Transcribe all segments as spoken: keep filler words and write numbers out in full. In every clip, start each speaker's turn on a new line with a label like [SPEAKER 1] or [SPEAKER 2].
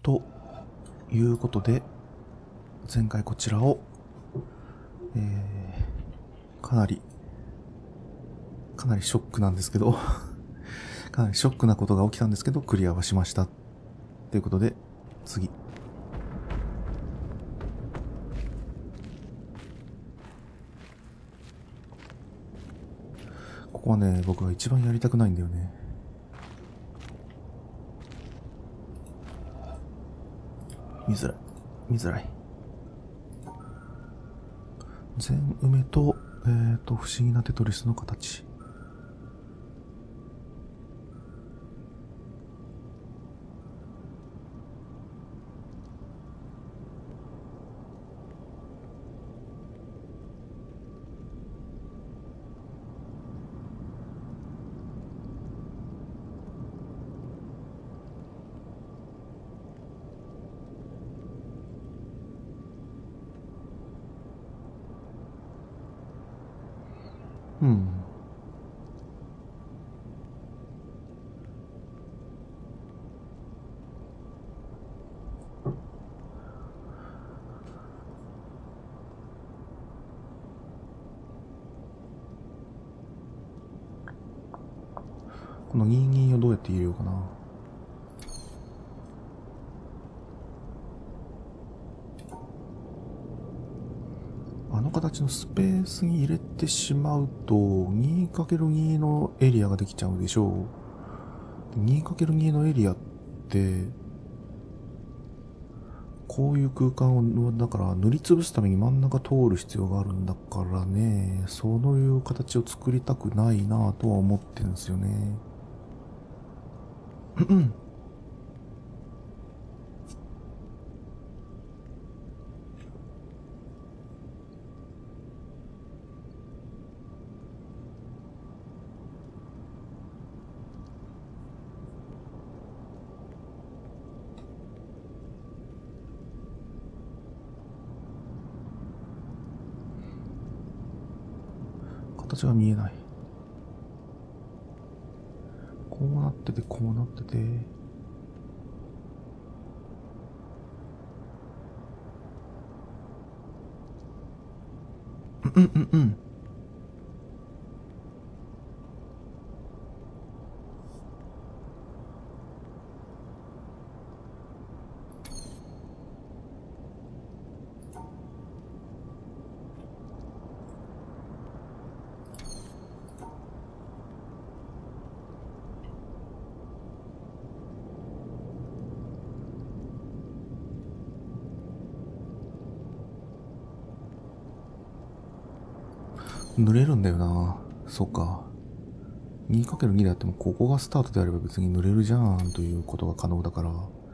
[SPEAKER 1] ということで、前回こちらを、えー、かなり、かなりショックなんですけど、かなりショックなことが起きたんですけど、クリアはしました。ということで、次。ここはね、僕が一番やりたくないんだよね。見づらい。見づらい。全埋めと、えーと、不思議なテトリスの形。うん。このギンギンをどうやって入れようかな。あの形のスペースに入れてしまうと にかけるに のエリアができちゃうでしょう。にかけるに のエリアってこういう空間をだから塗りつぶすために真ん中通る必要があるんだからね、そういう形を作りたくないなぁとは思ってるんですよね。うん形が見えない。こうなっててこうなってて、うんうんうん塗れるんだよな。そうか。にかけるに であってもここがスタートであれば別に塗れるじゃんということが可能だから。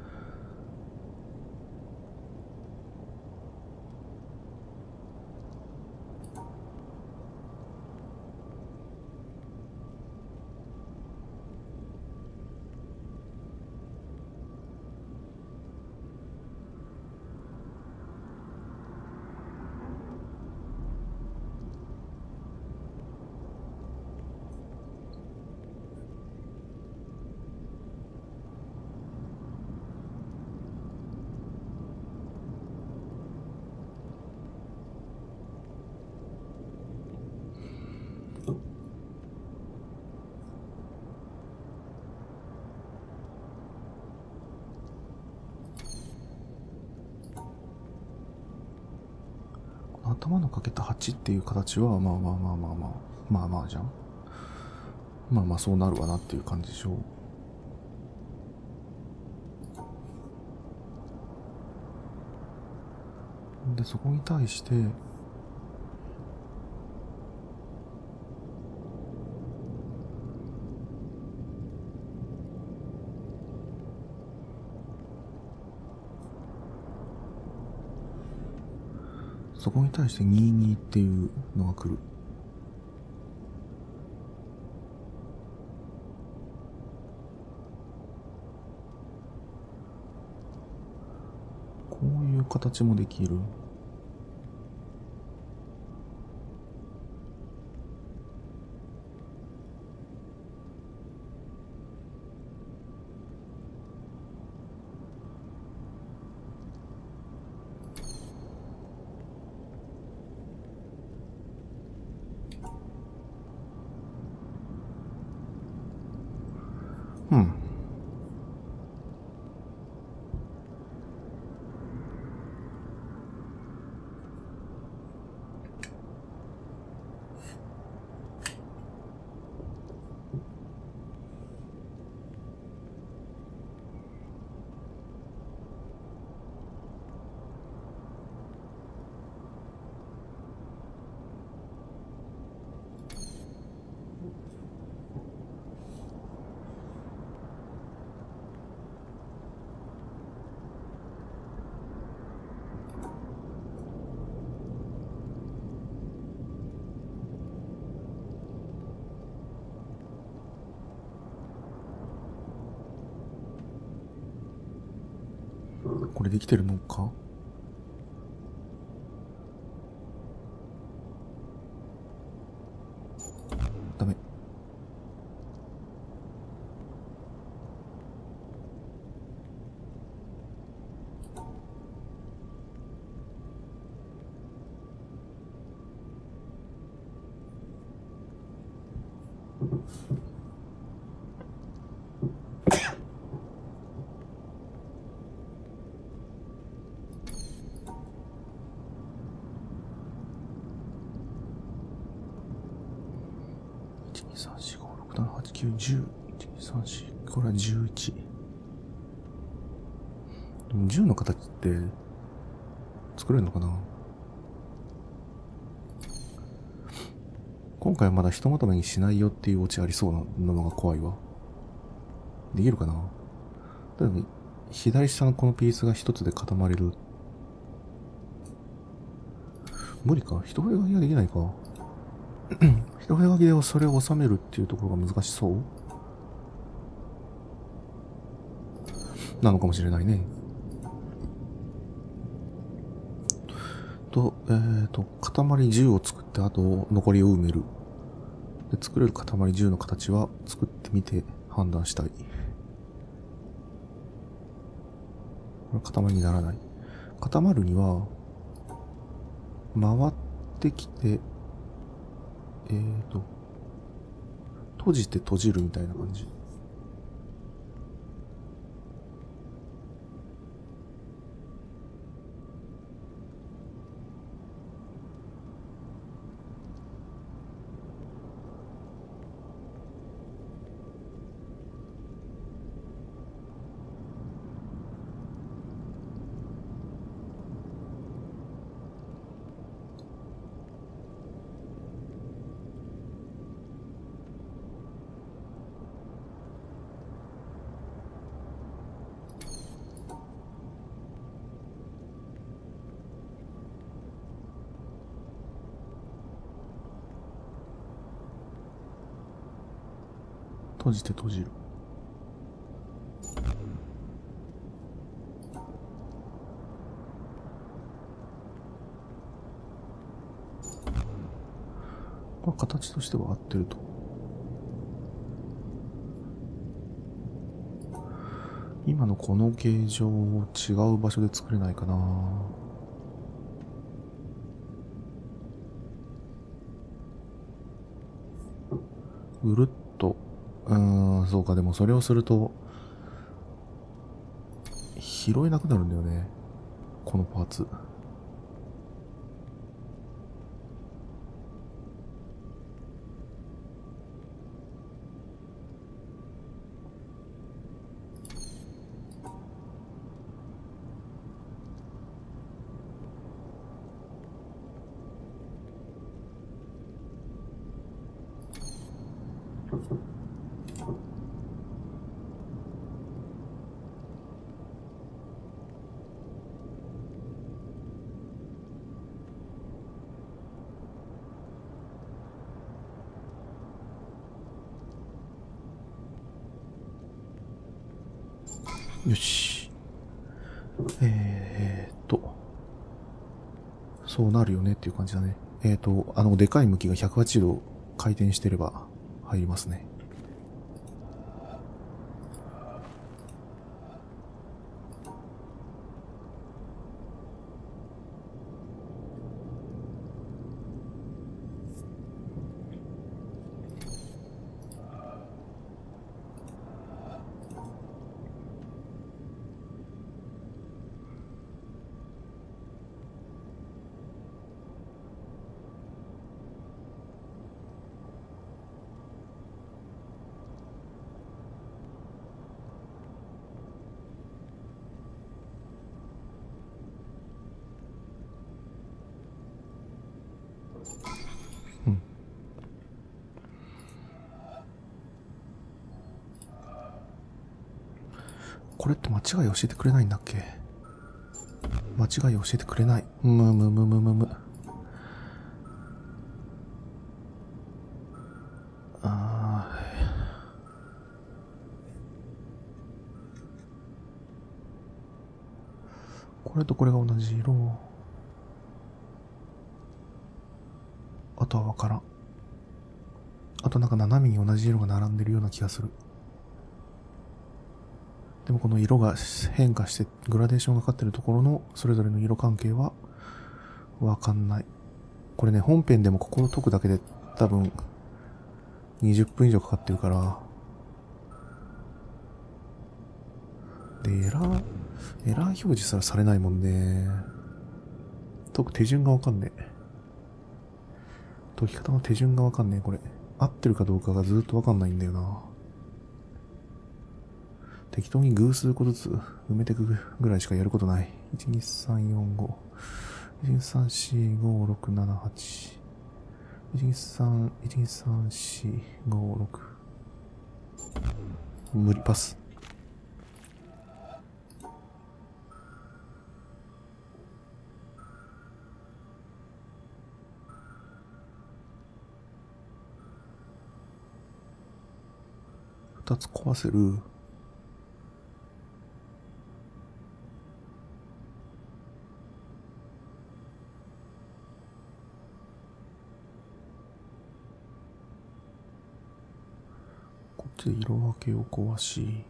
[SPEAKER 1] 頭のかけたはちっていう形はまあまあまあまあまあまあまあじゃん。まあまあそうなるわなっていう感じでしょう。でそこに対してそこに対してにじゅうにっていうのが来る。こういう形もできる。 これできてるのか？ダメ。いちにさんしごろくななはちきゅうじゅう。いちにさんよん、これはじゅういち。でもじゅうの形って作れるのかな？今回はまだひとまとめにしないよっていうオチありそうなのが怖いわ。できるかな？だけど左下のこのピースが一つで固まれる。無理か？一筆書きができないか。一筆書きでそれを収めるっていうところが難しそうなのかもしれないね。と、えーと、塊じゅうを作って、あと残りを埋める。で、作れる塊じゅうの形は作ってみて判断したい。これ塊にならない。固まるには、回ってきて、えーと、閉じて閉じるみたいな感じ。閉じて閉じる。まあ、形としては合ってると。今のこの形状を違う場所で作れないかな。ぐるっと。うーん、そうか。でもそれをすると、拾えなくなるんだよね。このパーツ。よし。えーっと。そうなるよねっていう感じだね。えーっと、あの、でかい向きがひゃくはちじゅうど回転してれば入りますね。うん。これって間違い教えてくれないんだっけ？間違い教えてくれない。むむむむむむ。あこれとこれが同じ色。あとはわからん。あとなんか斜めに同じ色が並んでるような気がする。でもこの色が変化してグラデーションがかかってるところのそれぞれの色関係はわかんない。これね、本編でもここを解くだけで多分にじゅっぷん以上かかってるから。で、エラー、エラー表示すらされないもんね。解く手順がわかんねえ。解き方の手順がわかんねえ、これ。合ってるかどうかがずっとわかんないんだよな。適当に偶数個ずつ埋めていくぐらいしかやることない。いち、に、さん、よん、ご。いち、に、さん、よん、ご、ろく、なな、はち。いち、に、さん、いち、に、さん、よん、ご、ろく。無理、パス。二つ壊せる。こっちで色分けを壊し、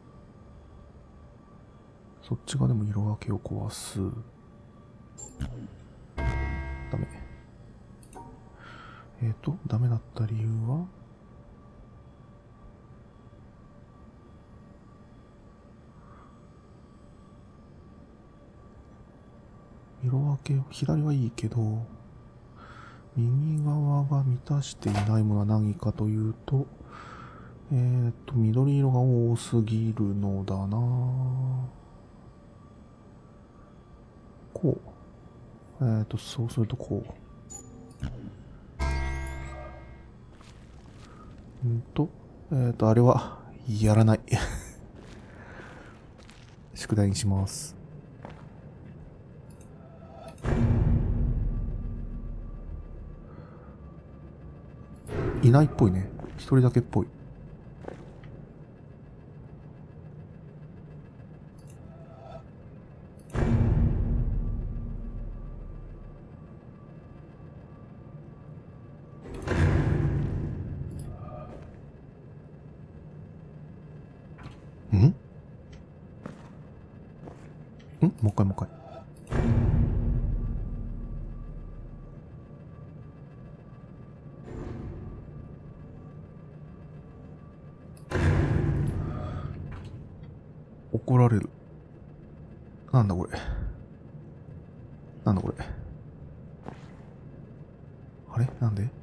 [SPEAKER 1] そっち側でも色分けを壊す。ダメ。えっと、ダメだった理由は、色分け、左はいいけど、右側が満たしていないものは何かというと、えーっと、緑色が多すぎるのだな。こう。えーっと、そうするとこう。んと、えーっと、あれは、やらない。宿題にします。いないっぽいね。一人だけっぽい。んんもう一回もう一回。怒られる。なんだこれ。なんだこれ。あれなんで？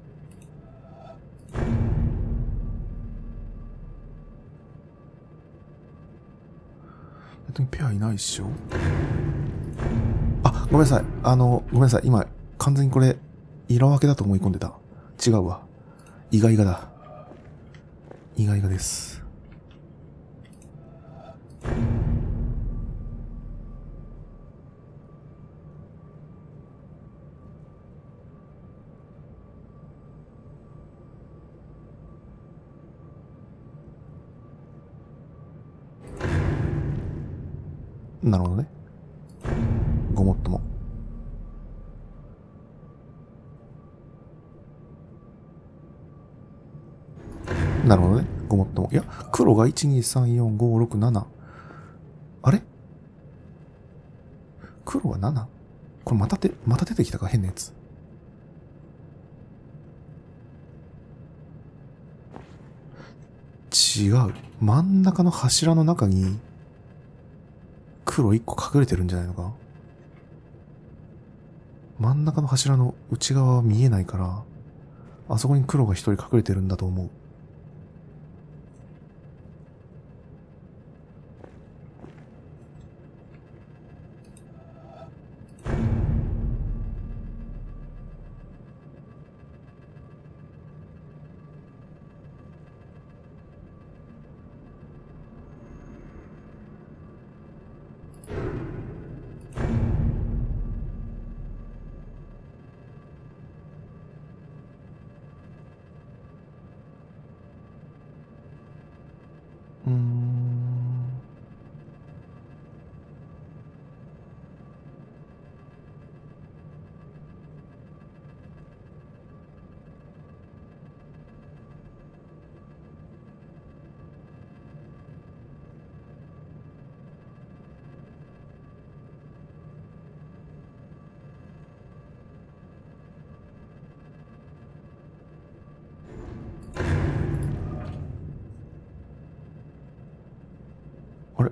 [SPEAKER 1] 別にペアいないっしょ。あ、ごめんなさい。あの、ごめんなさい。今、完全にこれ、色分けだと思い込んでた。違うわ。意外がだ。意外がです。なるほどね。ごもっとも。なるほどね。ごもっとも。いや、黒がいち、に、さん、よん、ご、ろく、なな。あれ黒は なな？ これまたて、また出てきたか変なやつ。違う。真ん中の柱の中に、黒いっこ隠れてるんじゃないのか？真ん中の柱の内側は見えないから、あそこに黒が一人隠れてるんだと思う。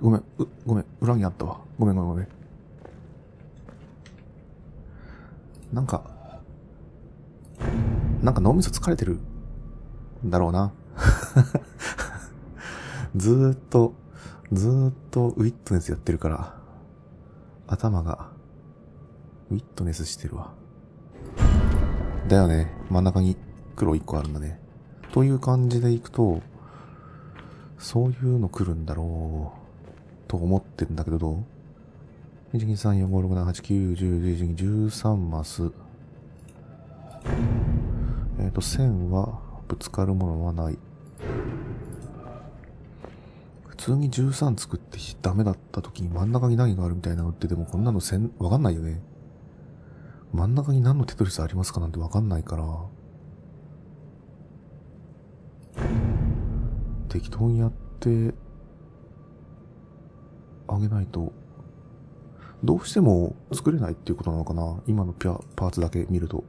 [SPEAKER 1] ごめん、う、ごめん、裏にあったわ。ごめんごめんごめん。なんか、なんか脳みそ疲れてるんだろうな。ずーっと、ずーっとウィットネスやってるから、頭が、ウィットネスしてるわ。だよね。真ん中に黒いっこあるんだね。という感じでいくと、そういうの来るんだろう、と思ってるんだけど、どう ?いち、に、さん、よん、ご、ろく、なな、はち、きゅう、じゅう、じゅういち、じゅうさんマス。えっと、線は、ぶつかるものはない。普通にじゅうさん作ってダメだった時に真ん中に何があるみたいなのって、でもこんなの線、わかんないよね。真ん中に何のテトリスありますかなんてわかんないから、適当にやってあげないと、どうしても作れないっていうことなのかな、今のピャパーツだけ見ると。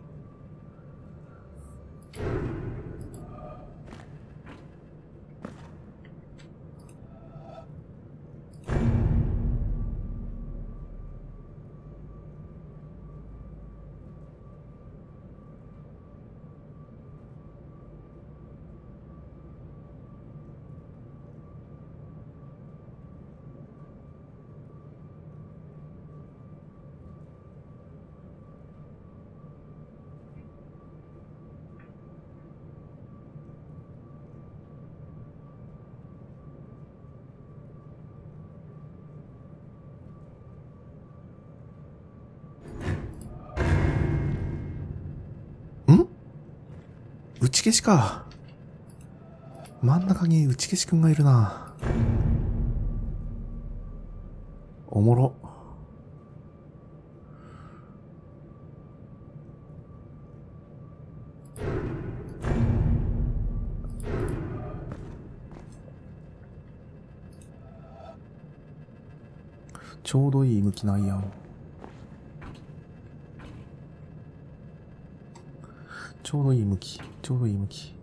[SPEAKER 1] 打ち消しか。真ん中に打ち消しくんがいるな。おもろ。ちょうどいい向きないやん。ちょうどいい向き、ちょうどいい向き。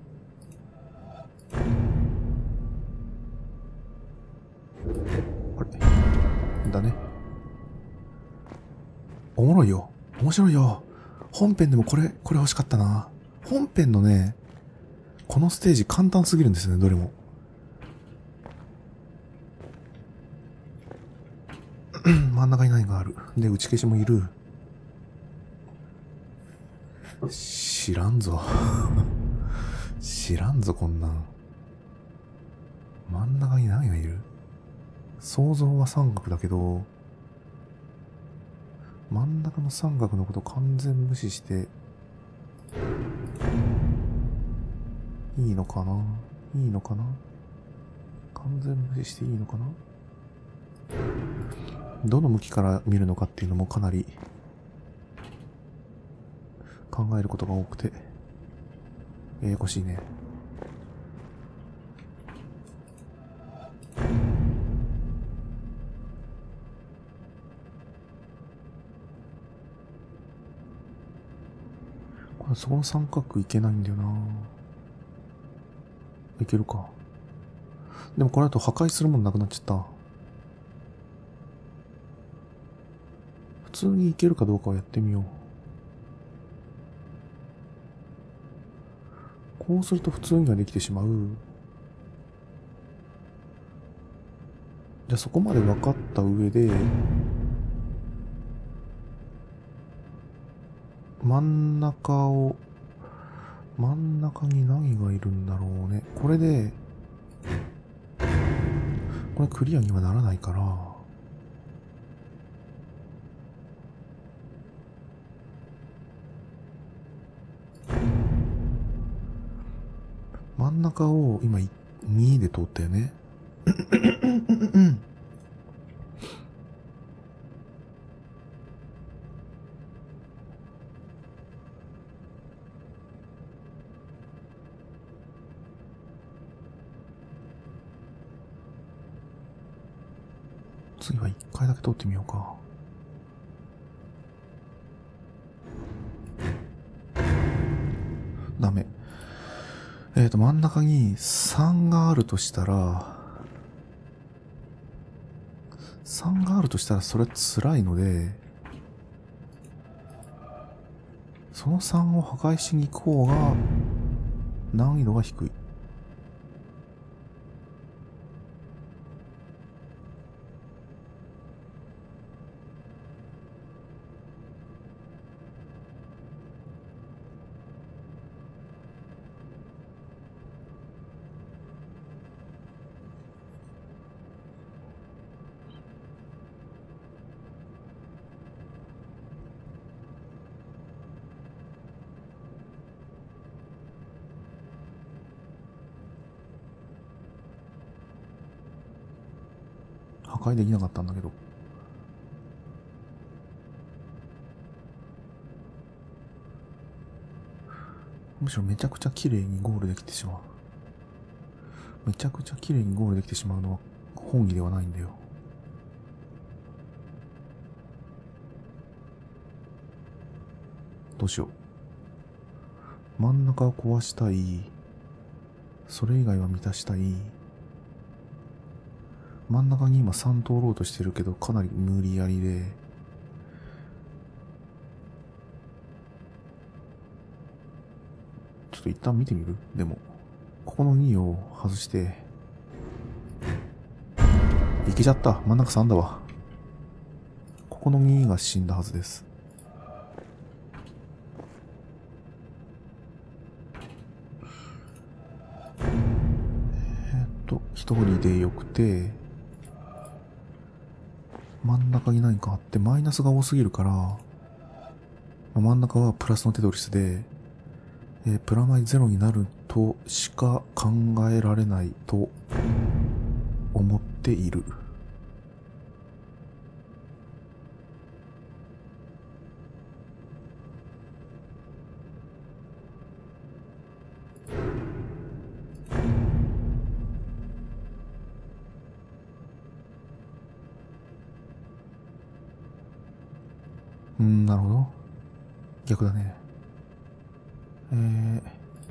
[SPEAKER 1] あれだね。おもろいよ。面白いよ。本編でもこれ、これ欲しかったな。本編のね、このステージ簡単すぎるんですよね、どれも。真ん中に何がある。で、打ち消しもいる。知らんぞ。知らんぞ、こんなん。真ん中に何がいる。想像は三角だけど、真ん中の三角のこと完全無視して、いいのかないいのかな完全無視していいのかな。どの向きから見るのかっていうのもかなり考えることが多くて、ややこしいね。これそこの三角いけないんだよな。いけるか。でもこれだと破壊するもんなくなっちゃった。普通にいけるかどうかをやってみよう。こうすると普通にはできてしまう。じゃあそこまで分かった上で、真ん中を、真ん中に何がいるんだろうね。これで、これクリアにはならないから、真ん中を今にで通ったよね。次は一回だけ通ってみようか。ダメ。えっと、真ん中にさんがあるとしたら、 がるとしたらそれは辛いので、そのさんを破壊しに行く方が難易度が低い。破壊できなかったんだけど。むしろめちゃくちゃ綺麗にゴールできてしまう。めちゃくちゃ綺麗にゴールできてしまうのは本意ではないんだよ。どうしよう。真ん中を壊したい。それ以外は満たしたい。真ん中に今さん通ろうとしてるけど、かなり無理やりで。ちょっと一旦見てみる？でも、ここのにを外して、いけちゃった。真ん中さんだわ。ここのにが死んだはずです。えーっと、一人でよくて、真ん中に何かあって、マイナスが多すぎるから、真ん中はプラスのテトリスで、えー、プラマイゼロになるとしか考えられないと思っている。うん、なるほど。逆だね。えー、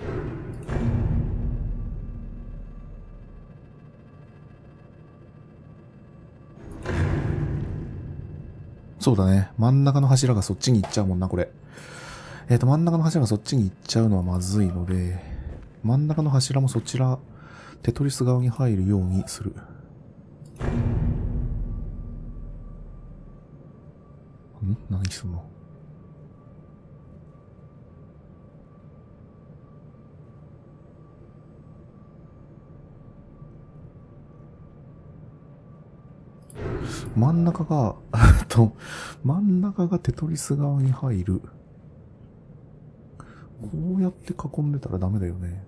[SPEAKER 1] そうだね。真ん中の柱がそっちに行っちゃうもんな、これ。えっと、真ん中の柱がそっちに行っちゃうのはまずいので、真ん中の柱もそちら、テトリス側に入るようにする。ん？何すんの？真ん中が、と、真ん中がテトリス側に入る。こうやって囲んでたらダメだよね。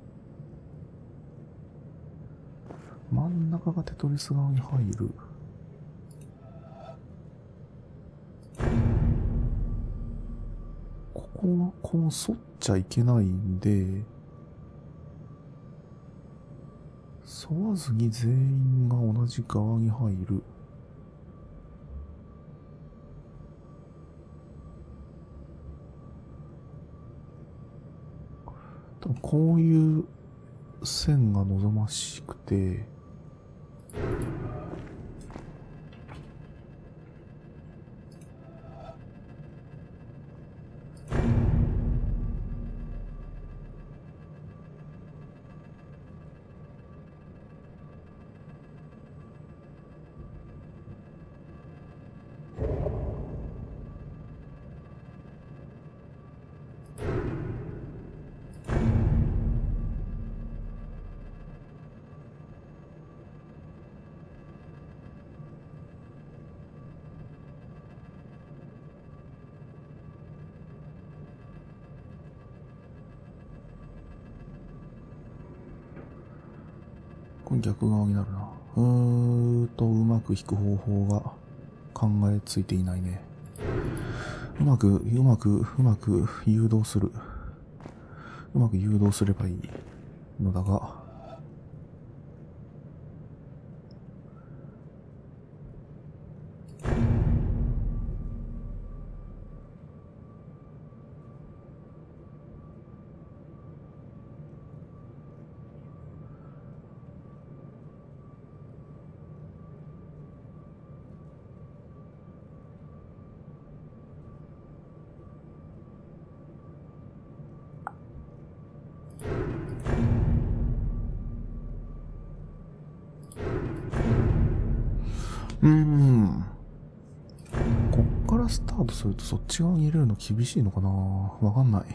[SPEAKER 1] 真ん中がテトリス側に入る。ここはこう沿っちゃいけないんで、沿わずに全員が同じ側に入る。多分こういう線が望ましくて、これ逆側になるな。うーんと、うまく引く方法が考えついていないね。うまく、うまく、うまく誘導する。うまく誘導すればいいのだが、 うーん。こっからスタートするとそっち側に入れるの厳しいのかな？わかんない。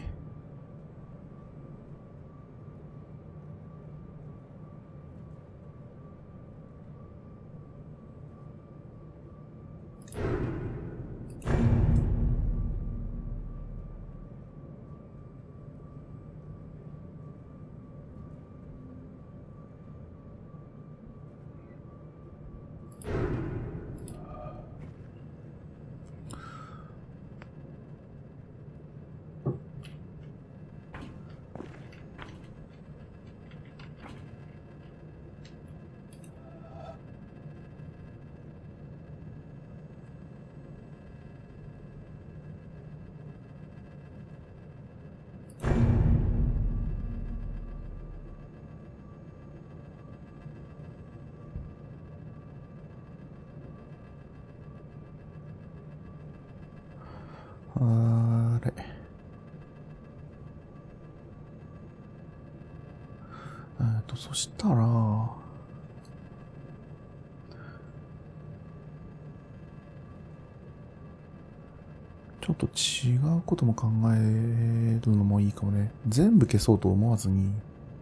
[SPEAKER 1] あれ。えっと、そしたら、ちょっと違うことも考えるのもいいかもね。全部消そうと思わずに、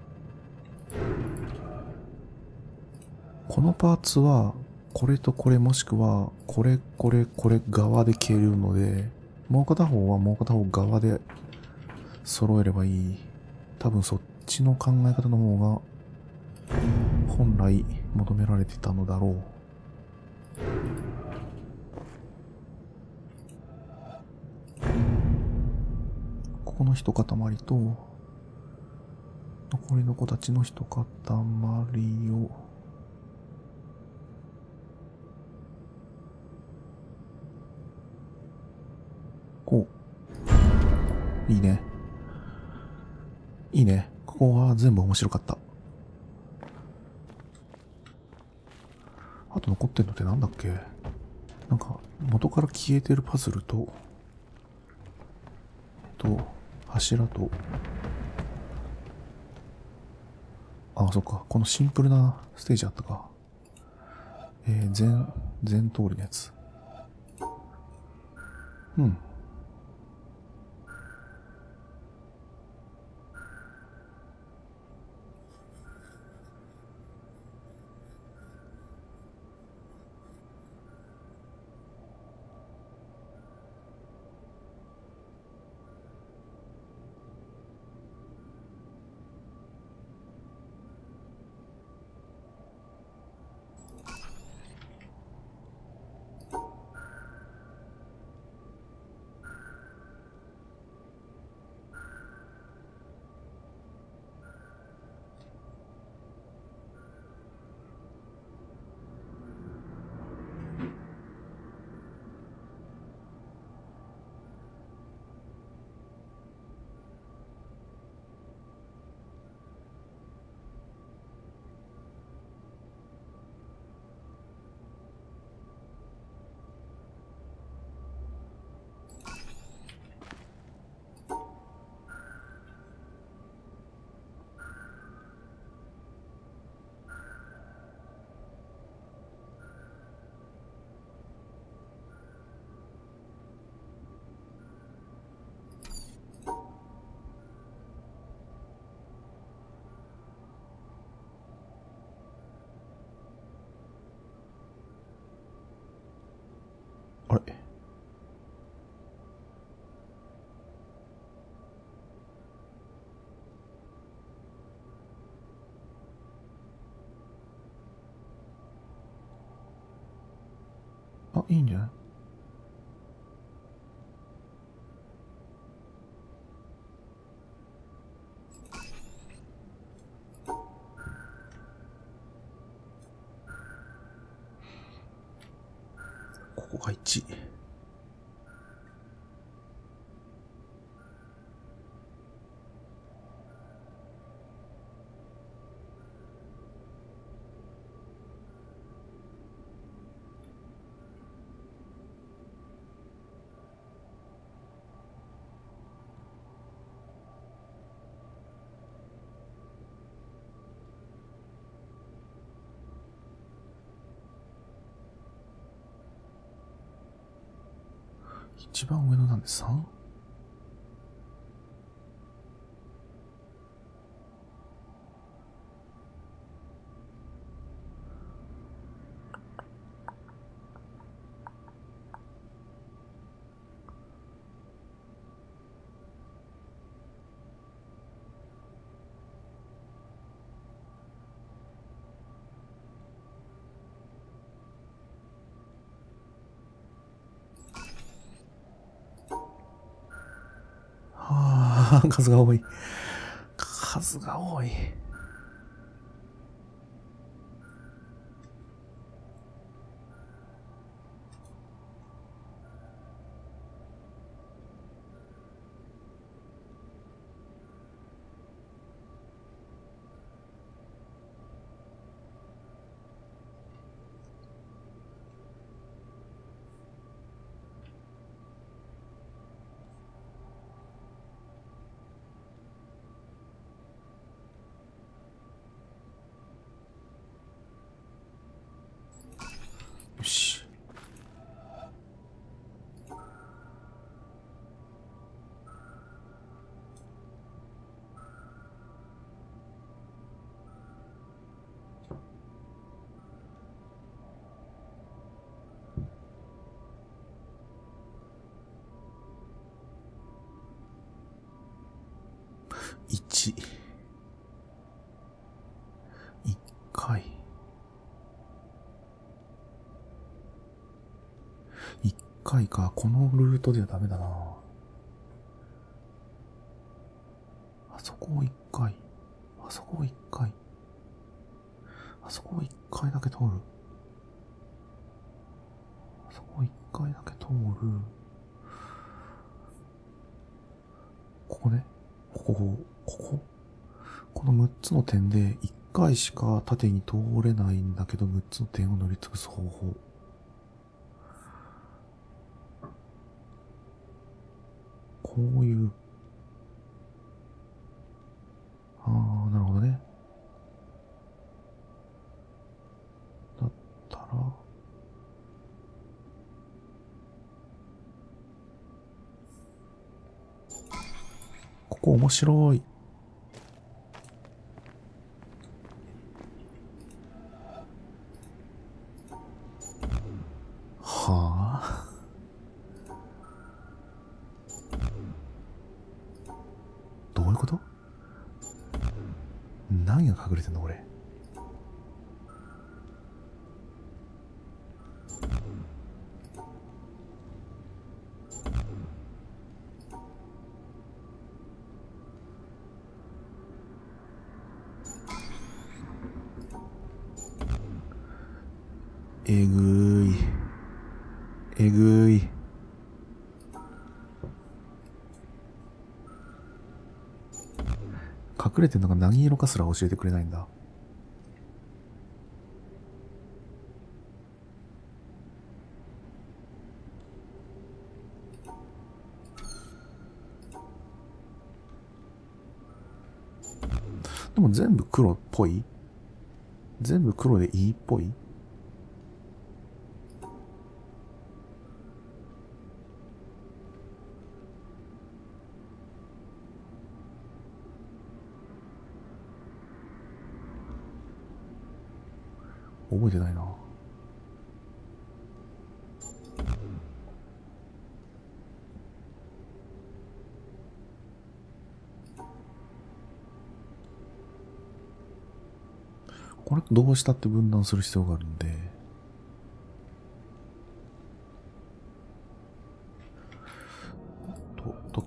[SPEAKER 1] このパーツは、これとこれもしくは、これ、これ、これ側で消えるので、もう片方はもう片方側で揃えればいい。多分そっちの考え方の方が、本来求められてたのだろう。ここの一塊と、残りの子たちの一塊を、こう。いいね。いいね。ここは全部面白かった。あと残ってんのってなんだっけ？なんか、元から消えてるパズルと、と、柱と、ああ、そっか。このシンプルなステージあったか。えー、全、全通りのやつ。うん。あれ？あ、いいんじゃない？ここがいち。 一番上のなんで さん？ はあ、数が多い。数が多い。よし。いち。いっかい。いっかいか。このルートではダメだな。あそこをいっかい。あそこをいっかい。あそこをいっかいだけ通る。あそこをいっかいだけ通る。ここね。ここ、ここ。このむっつの点でいっかいしか縦に通れないんだけど、むっつの点を乗り継ぐ方法。こういう。ああ、なるほどね。だったら、ここ面白い。はあ。どういうこと？何が隠れてんのこれ。えぐい。えぐい。隠れてんのが何色かすら教えてくれないんだ。でも全部黒っぽい？全部黒でいいっぽい？覚えてないな。これどうしたって分断する必要があるんで、と、と、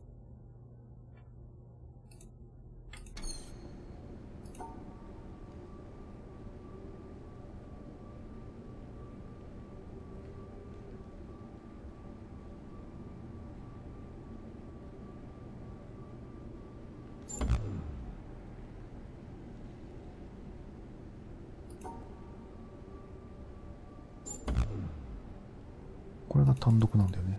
[SPEAKER 1] これが単独なんだよね。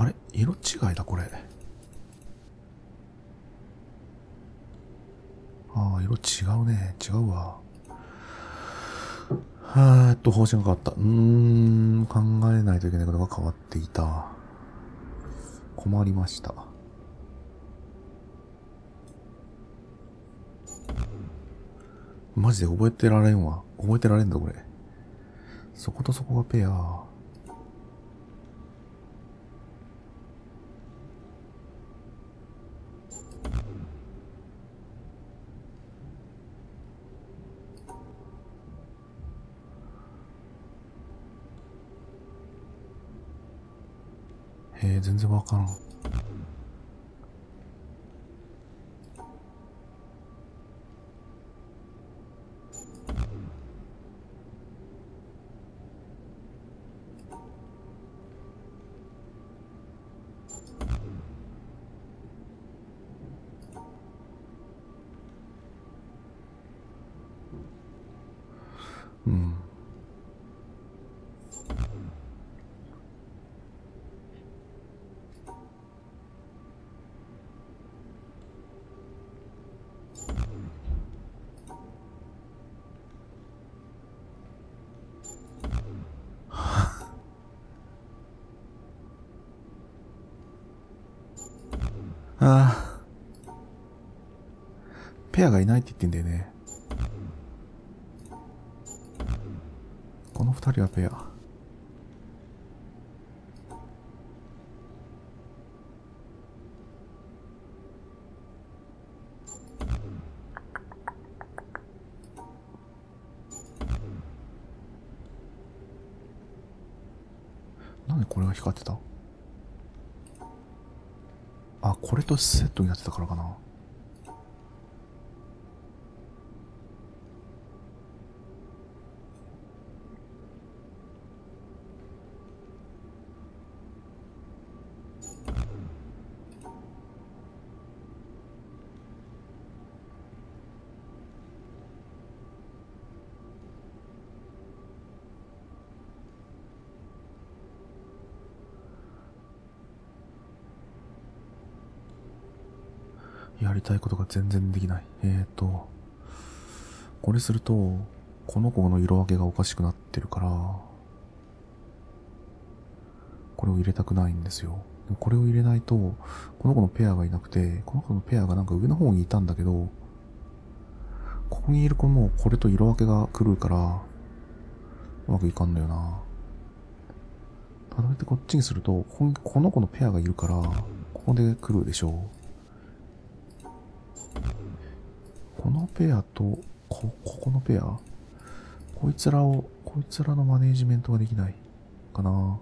[SPEAKER 1] れ色違いだこれ。ああ、色違うね。違うわ。はーっと、方針が変わった。うーん、考えないといけないことが変わっていた。困りました。マジで覚えてられんわ。覚えてられんだ、これ。そことそこがペア。へえ、全然わからん。うん。ああ。ペアがいないって言ってんだよね。この二人はペア。なんでこれが光ってた？あ、これとセットになってたからかな。やりたいことが全然できない。えーと、これすると、この子の色分けがおかしくなってるから、これを入れたくないんですよ。これを入れないと、この子のペアがいなくて、この子のペアがなんか上の方にいたんだけど、ここにいる子もこれと色分けが狂うから、うまくいかんのよな。たどってこっちにすると、ここにこの子のペアがいるから、ここで狂うでしょう。このペアと、こ、ここのペアこいつらを、こいつらのマネージメントができないかな。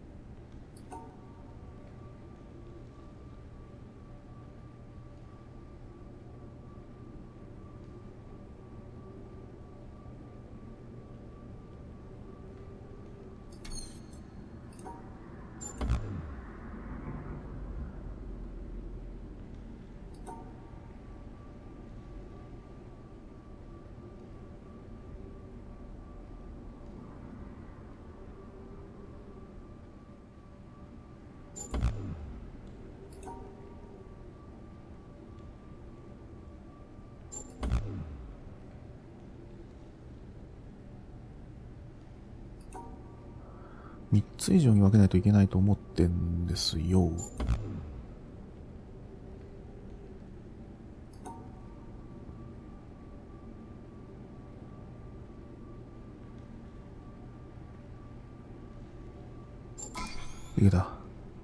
[SPEAKER 1] みっつ以上に分けないといけないと思ってんですよ。いけた。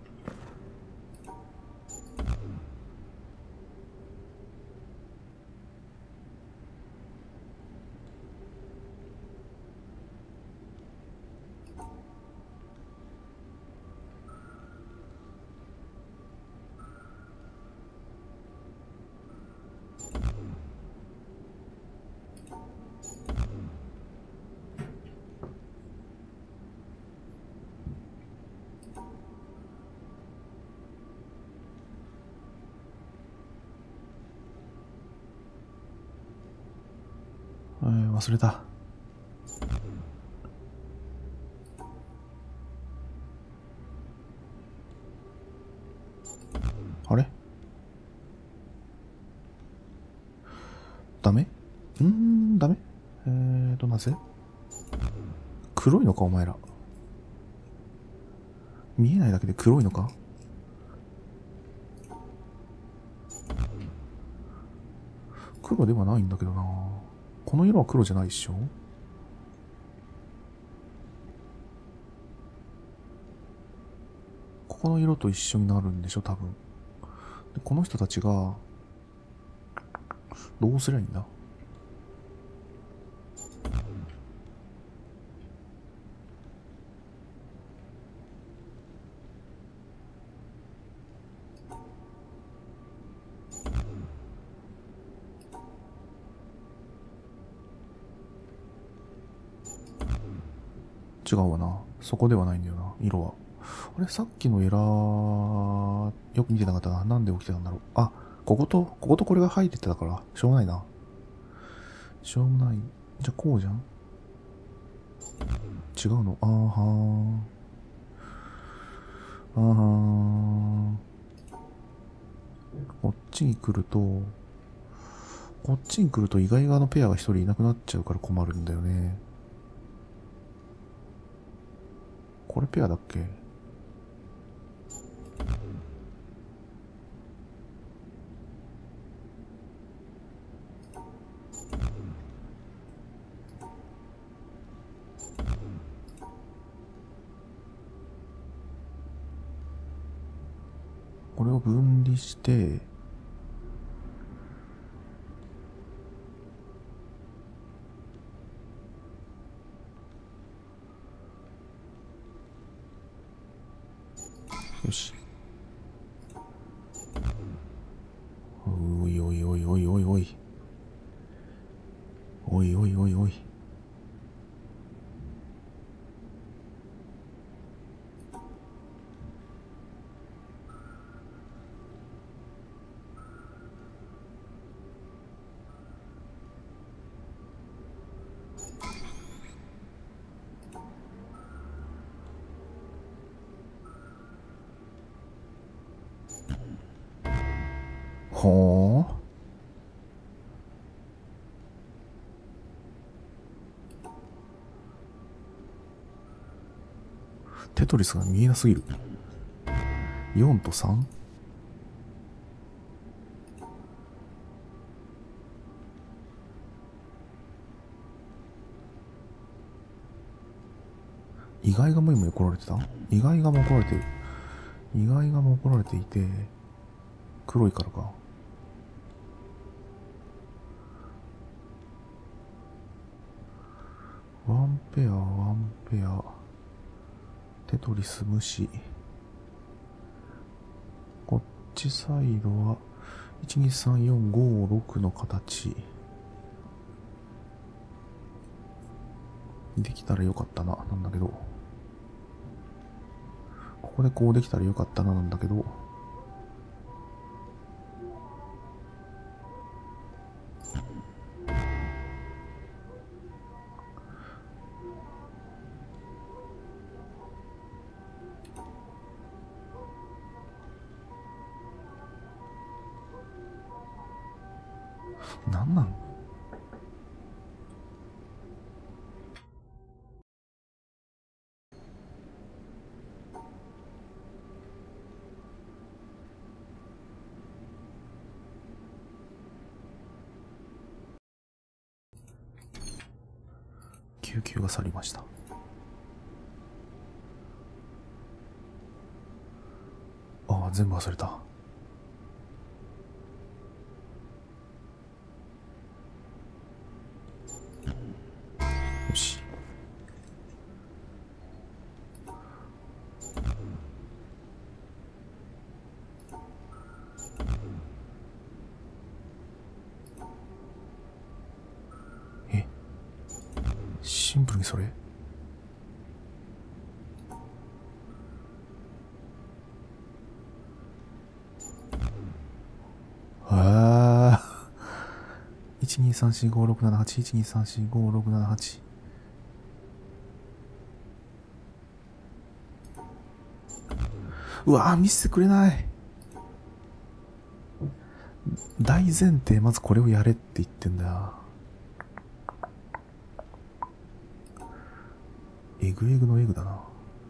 [SPEAKER 1] えー、忘れた。 ダメ？うーん、ダメ？えーと、なぜ？黒いのか、お前ら。見えないだけで黒いのか？黒ではないんだけどな。この色は黒じゃないっしょ？ここの色と一緒になるんでしょ、多分。でこの人たちが、どうすりゃいいんだ？違うわな。そこではないんだよな、色は。あれ、さっきのエラー、よく見てなかったな。なんで起きてたんだろう。あ、ここと、こことこれが入ってたから、しょうがないな。しょうもない。じゃあこうじゃん？違うの？あーはー。あーはー。こっちに来ると、こっちに来ると意外側のペアが一人いなくなっちゃうから困るんだよね。これペアだっけ？これを分離して、よし。おいおいおいおいおいおい。おいおいおいおい。ほー。テトリスが見えなすぎる。よんと さん？ 意外がも今怒られてた？意外がも怒られてる。意外がも怒られていて、黒いからか。ワンペア、ワンペア。テトリス無視。こっちサイドは、いち、に、さん、よん、ご、ろくの形。できたらよかったな、なんだけど。ここでこうできたらよかったな、なんだけど。なんなん？救急が去りました。ああ、全部忘れた。よし。え、シンプルにそれ？ああ。いち、に、さん、よん、ご、ろく、なな、はち、いち、に、さん、よん、ご、ろく、なな、はち。うわぁ、見せてくれない。 大前提まずこれをやれって言ってんだよ。エグエグのエグだな。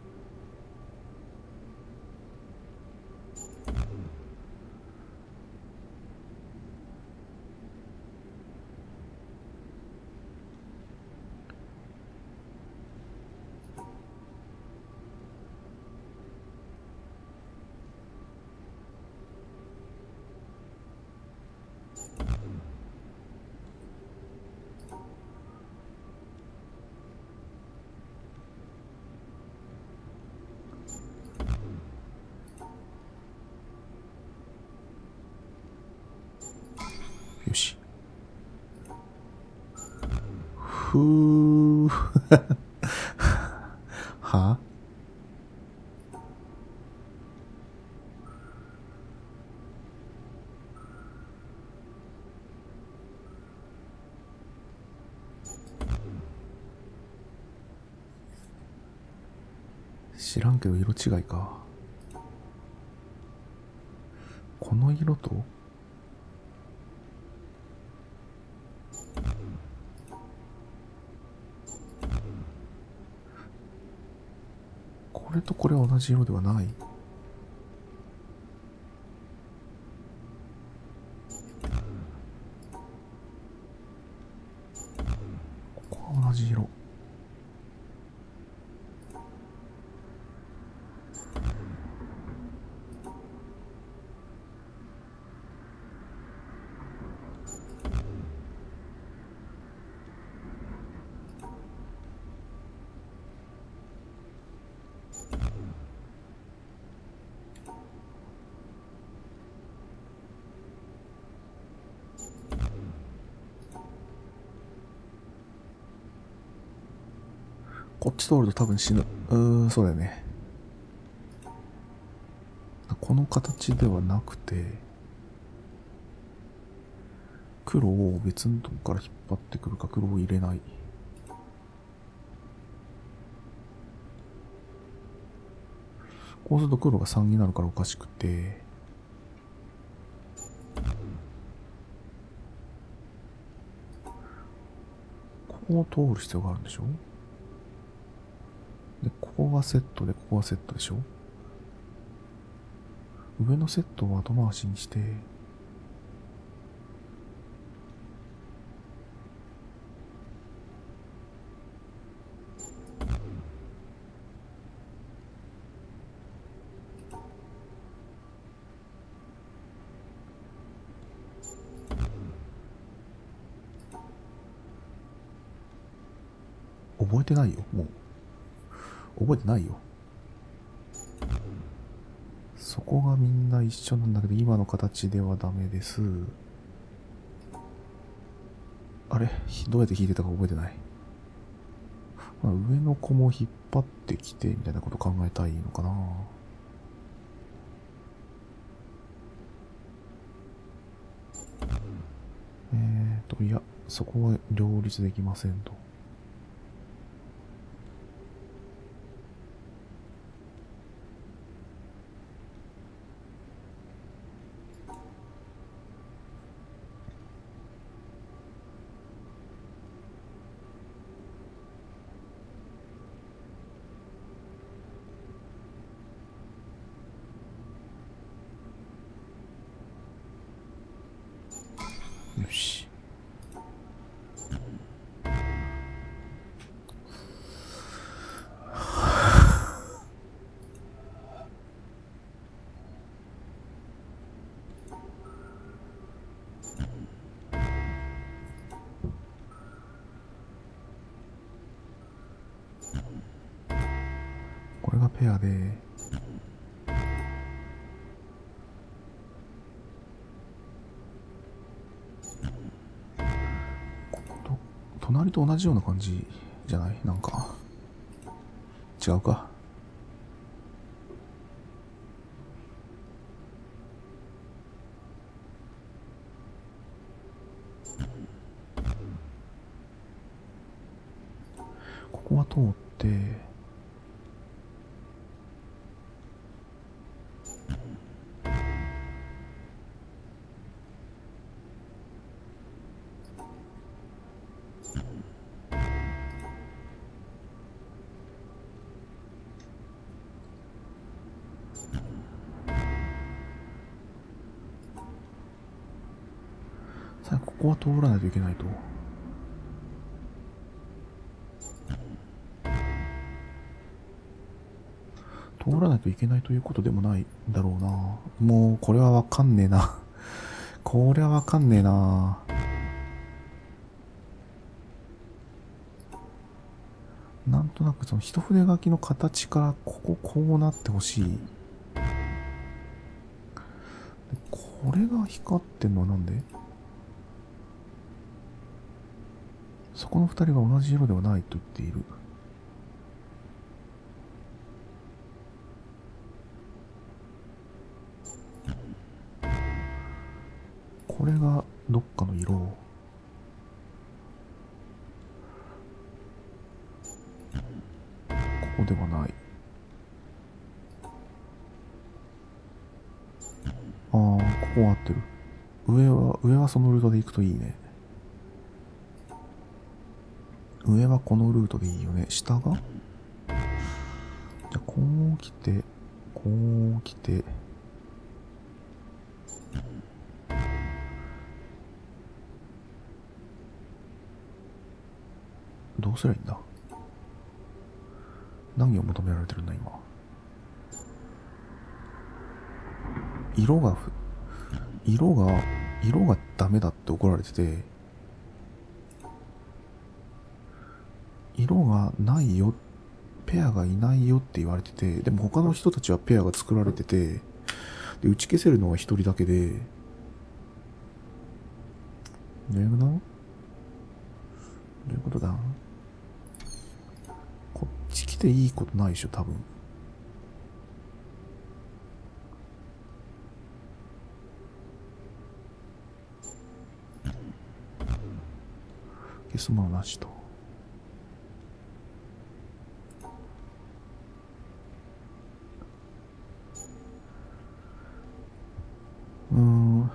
[SPEAKER 1] よし。ふー。は知らんけど色違いか。この色とこれとこれは同じ色ではない。ここは同じ色。こっち通ると多分死ぬ。うーん、そうだよね。この形ではなくて、黒を別のとこから引っ張ってくるか、黒を入れない。こうすると黒がさんになるからおかしくて、こう通る必要があるんでしょ。で、ここがセットで、ここがセットでしょ。上のセットを後回しにして、覚えてないよ、もう。覚えてないよ。そこがみんな一緒なんだけど、今の形ではダメです。あれどうやって弾いてたか覚えてない。まあ、上の子も引っ張ってきて、みたいなこと考えたいのかな。えーと、いや、そこは両立できませんと。よし。これがペアで、ここと隣と同じような感じじゃない？なんか違うか。ここは通って、 こは通らないといけないと。通らないといけないということでもないだろうな。もうこれはわかんねえな。これはわかんねえな。なんとなくその一筆書きの形からこここうなってほしい。これが光ってんのはなんで？そこの二人が同じ色ではないと言っている。これがどっかの色。ここではない。ああ、ここは合ってる。上は、上はそのルートで行くといいね。上はこのルートでいいよね。下がじゃあ、こう来て、こう来て、どうすりゃいいんだ？何を求められてるんだ、今。色がふ、色が、色がダメだって怒られてて、色がないよ、ペアがいないよって言われてて、でも他の人たちはペアが作られてて、で、打ち消せるのは一人だけで、どういうこと？どういうことだ？こっち来ていいことないでしょ、多分。消すものなしと。うーん。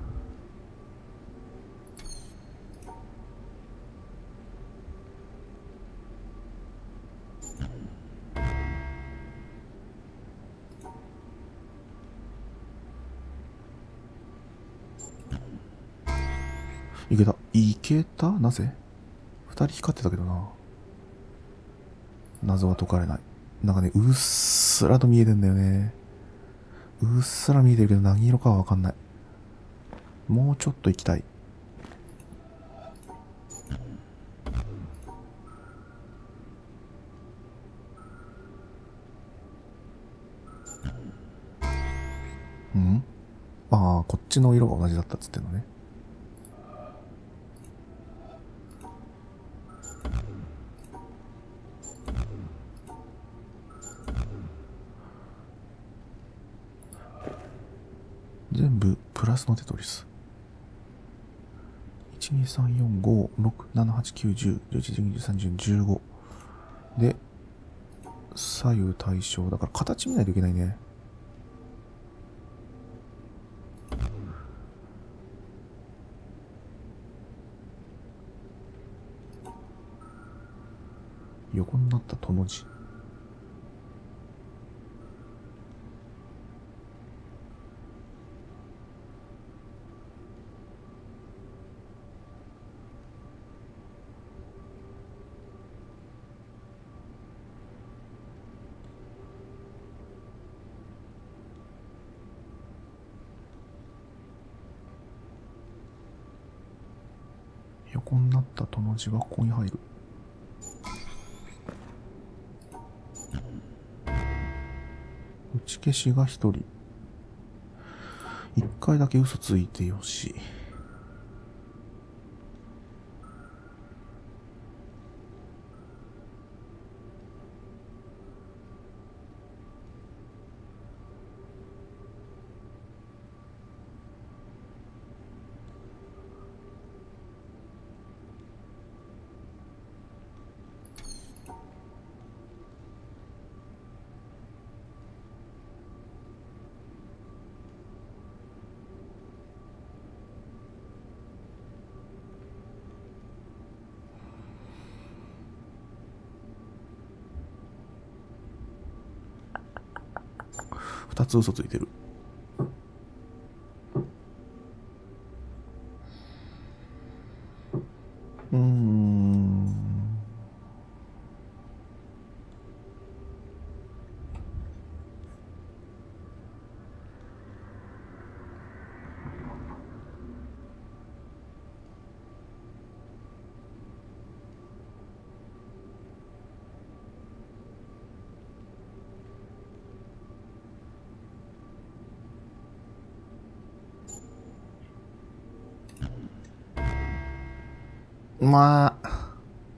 [SPEAKER 1] いけた。いけた？なぜ？二人光ってたけどな。謎は解かれない。なんかね、うっすらと見えてんだよね。うっすら見えてるけど何色かはわかんない。もうちょっと行きたい。ん？ああ、こっちの色が同じだったっつってんのね。全部プラスのテトリス。いち、に、さん、よん、ご、ろく、なな、はち、きゅう、じゅう、じゅういち、じゅうに、じゅうさん、じゅうよん、じゅうご。で、左右対称。だから形見ないといけないね。横になったとの字。横になったとの字はここに入る。打ち消しが一人。一回だけ嘘ついてよし。二つ嘘ついてる。 まあ。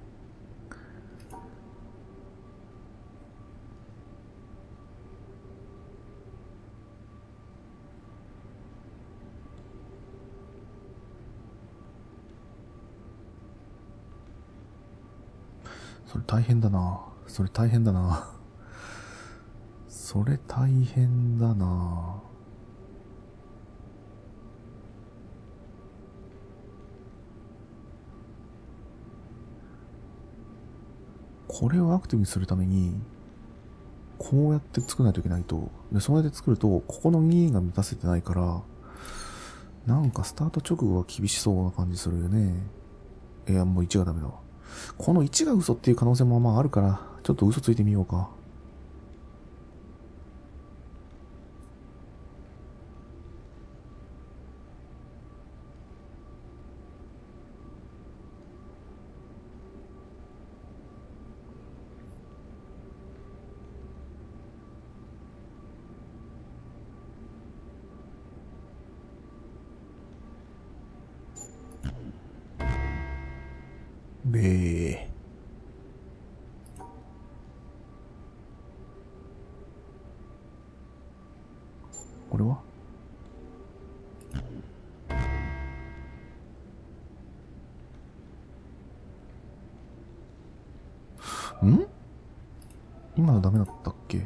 [SPEAKER 1] それ大変だな。それ大変だな。それ大変だな。これをアクティブにするために、こうやって作らないといけないと。で、それで作ると、ここのにが満たせてないから、なんかスタート直後は厳しそうな感じするよね。いや、もういちがダメだわ。このいちが嘘っていう可能性もまああるから、ちょっと嘘ついてみようか。べー。これはん今のダメだったっけ？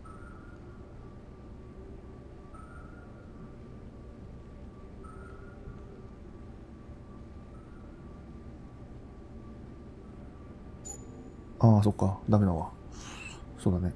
[SPEAKER 1] ああ、そっか。ダメだわ。そうだね。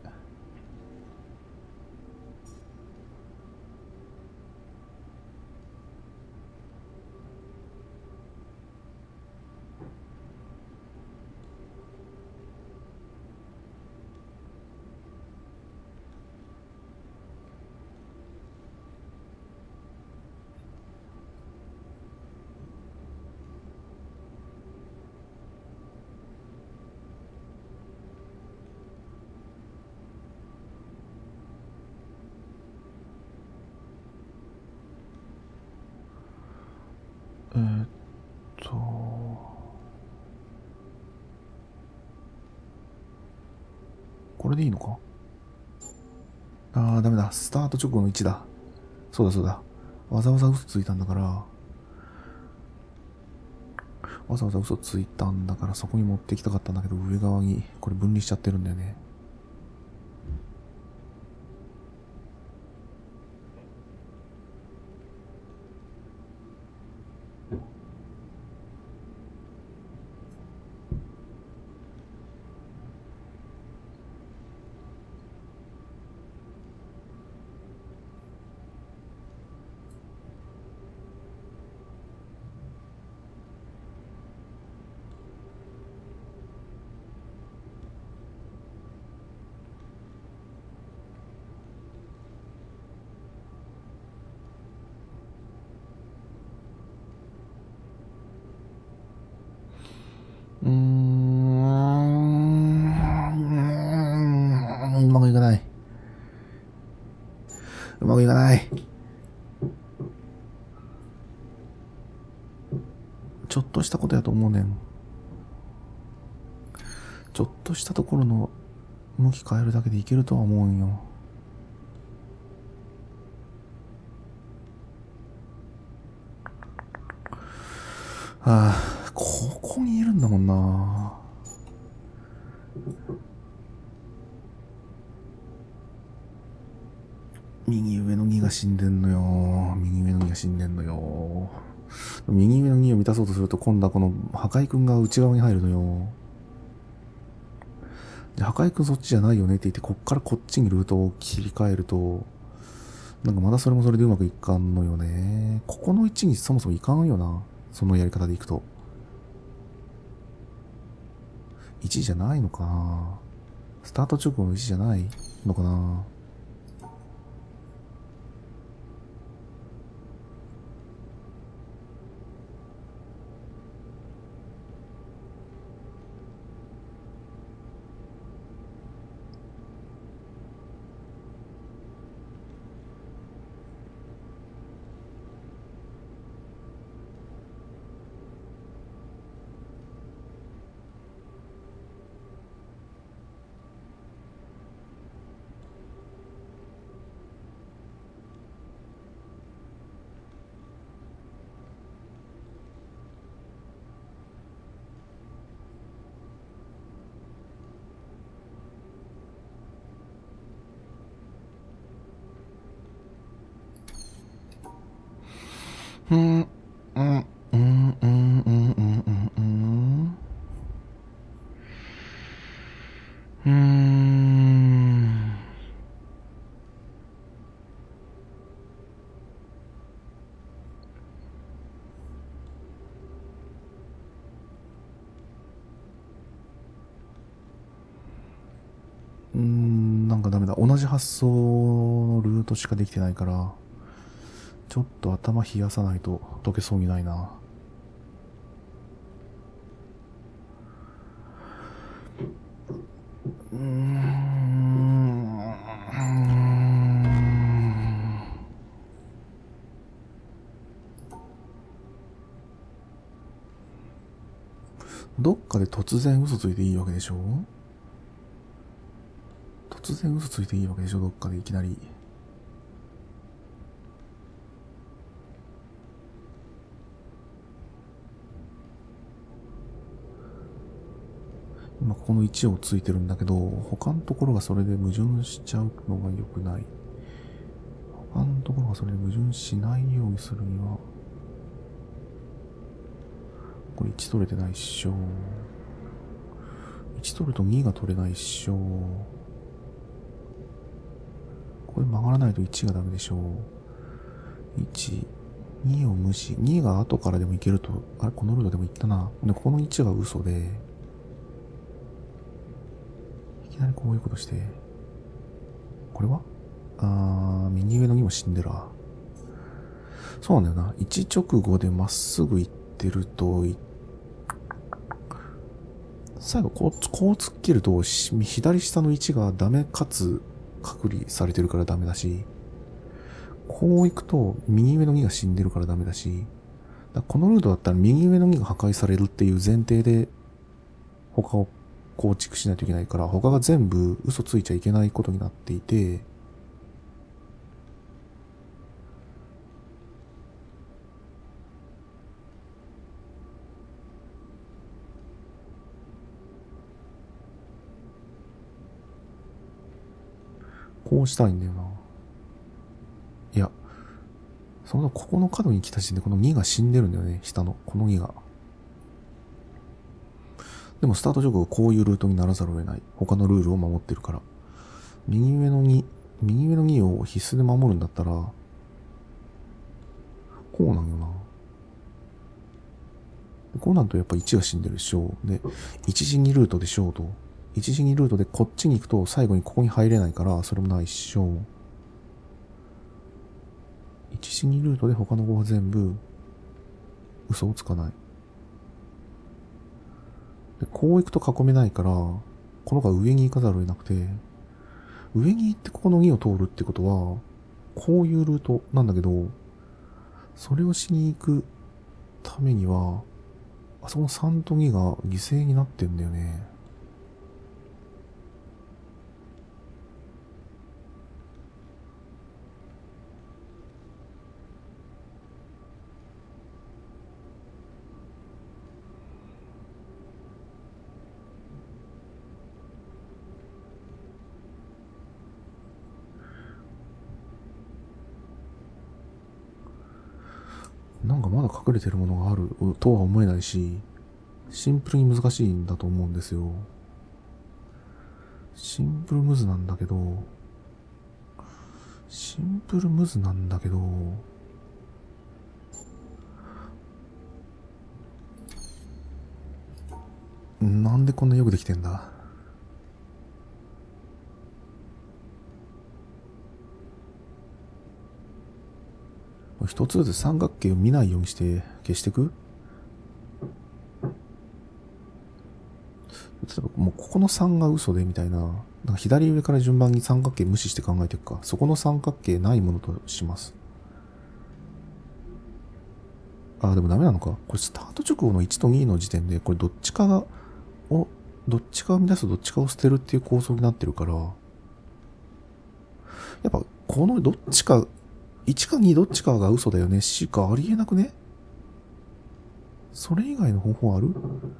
[SPEAKER 1] えーっと、これでいいのか？ああ、ダメだ。スタート直後のいちだ。そうだそうだ。わざわざ嘘ついたんだから、わざわざ嘘ついたんだからそこに持ってきたかったんだけど、上側にこれ分離しちゃってるんだよね。うーん。うまくいかない。うまくいかない。ちょっとしたことやと思うねん。ちょっとしたところの向き変えるだけでいけるとは思うんよ。ああ、ここにいるんだもんな。右上のにが死んでんのよ。右上のにが死んでんのよ。右上のにを満たそうとすると今度はこの破壊くんが内側に入るのよ。で、破壊くんそっちじゃないよねって言って、こっからこっちにルートを切り替えると、なんかまだそれもそれでうまくいかんのよね。ここの位置にそもそもいかんよな。そのやり方でいくと。いちじゃないのかな。スタート直後のいちじゃないのかな。 うん、うん、うん、うん、うん、うん、うん。うーん。うーん、なんかダメだ。同じ発想のルートしかできてないから、ちょっと頭冷やさないと解けそうにないな。うーん。どっかで突然嘘ついていいわけでしょ？突然嘘ついていいわけでしょ？どっかでいきなり。今ここのいちをついてるんだけど、他のところがそれで矛盾しちゃうのが良くない。他のところがそれで矛盾しないようにするには、これいち取れてないっしょ。いち取るとにが取れないっしょ。これ曲がらないといちがダメでしょう。いち、にを無視。にが後からでもいけると、あれ、このルートでもいったな。で、このいちが嘘で、いきなりこういうことして、これはあー、右上のにも死んでるわ。そうなんだよな。いち直後でまっすぐ行ってると、最後こう、こう突っ切ると、左下のいちがダメかつ隔離されてるからダメだし、こう行くと右上のにが死んでるからダメだし、だこのルートだったら右上のにが破壊されるっていう前提で他を構築しないといけないから、他が全部嘘ついちゃいけないことになっていて、こうしたいんだよな。いや、そのここの角に来た時点でこのにが死んでるんだよね、下の。このにが。でもスタート直後こういうルートにならざるを得ない。他のルールを守ってるから。右上のに、右上のにを必須で守るんだったら、こうなんよな。こうなんとやっぱいちが死んでるでしょう。で、いち時にルートでしょうと。いち時にルートでこっちに行くと最後にここに入れないから、それもないっしょ。いち時にルートで他の子は全部嘘をつかない。で、こう行くと囲めないから、この子は上に行かざるを得なくて、上に行ってここのにを通るってことは、こういうルートなんだけど、それをしに行くためには、あそこのさんとにが犠牲になってんだよね。なんかまだ隠れてるものがあるとは思えないし、シンプルに難しいんだと思うんですよ。シンプルムズなんだけど、シンプルムズなんだけど、なんでこんなよくできてんだ。一つずつ三角形を見ないようにして消していく。例えばもうここのさんが嘘でみたいな、なんか左上から順番に三角形無視して考えていくか。そこの三角形ないものとします。ああ、でもダメなのか。これスタート直後のいちとにの時点で、これどっちかが、を、どっちかを生み出すとどっちかを捨てるっていう構造になってるから、やっぱこのどっちか、いちかにどっちかが嘘だよねしかありえなくね？それ以外の方法ある？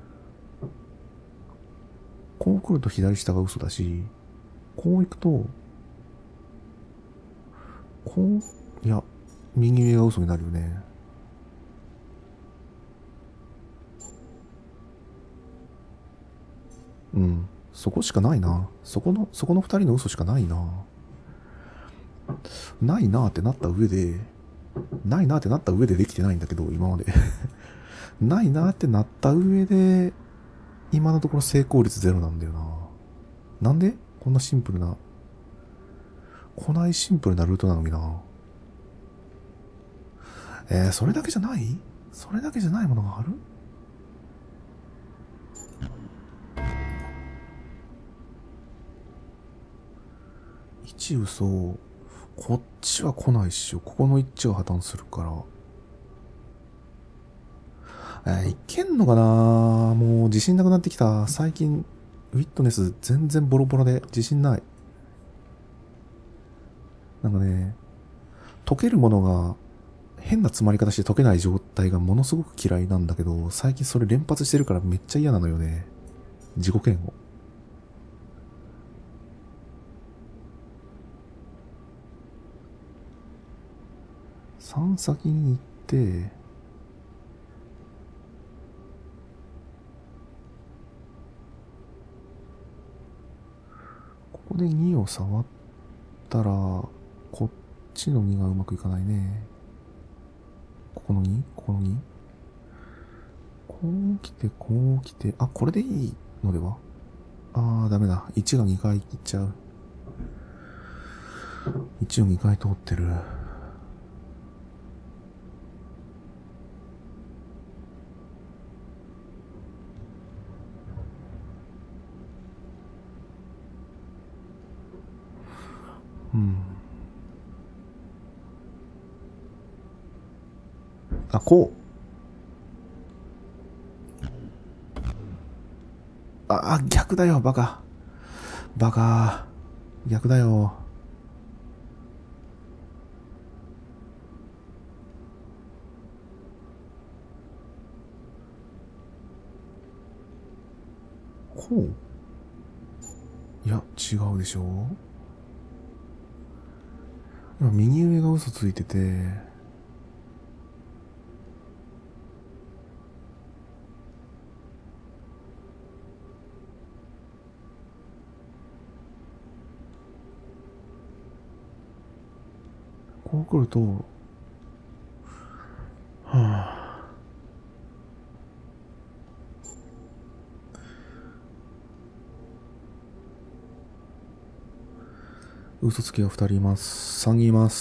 [SPEAKER 1] こう来ると左下が嘘だし、こう行くと、こう、いや、右上が嘘になるよね。 うん。そこしかないな。そこの、そこの二人の嘘しかないな。ないなってなった上で、ないなってなった上でできてないんだけど、今まで。ないなってなった上で、今のところ成功率ゼロなんだよな。なんでこんなシンプルな、こないシンプルなルートなのにな。えー、それだけじゃない？それだけじゃないものがある？一嘘。こっちは来ないっしょ。ここの一致が破綻するから。えー、いけんのかな？もう自信なくなってきた。最近、ウィットネス全然ボロボロで自信ない。なんかね、溶けるものが変な詰まり方して溶けない状態がものすごく嫌いなんだけど、最近それ連発してるからめっちゃ嫌なのよね。自己嫌悪。さん先に行って、ここでにを触ったら、こっちのにがうまくいかないね。ここの に？ ここの に？ こう来て、こう来て、あ、これでいいのでは？あー、ダメだ。いちがにかい切っちゃう。いちをにかい通ってる。うん。あ、こう。あ、逆だよ、バカ。バカ。逆だよ。こう？いや、違うでしょ。今、右上が嘘ついてて、こう来ると、はぁ、嘘つきがふたりいます。さんにんいます。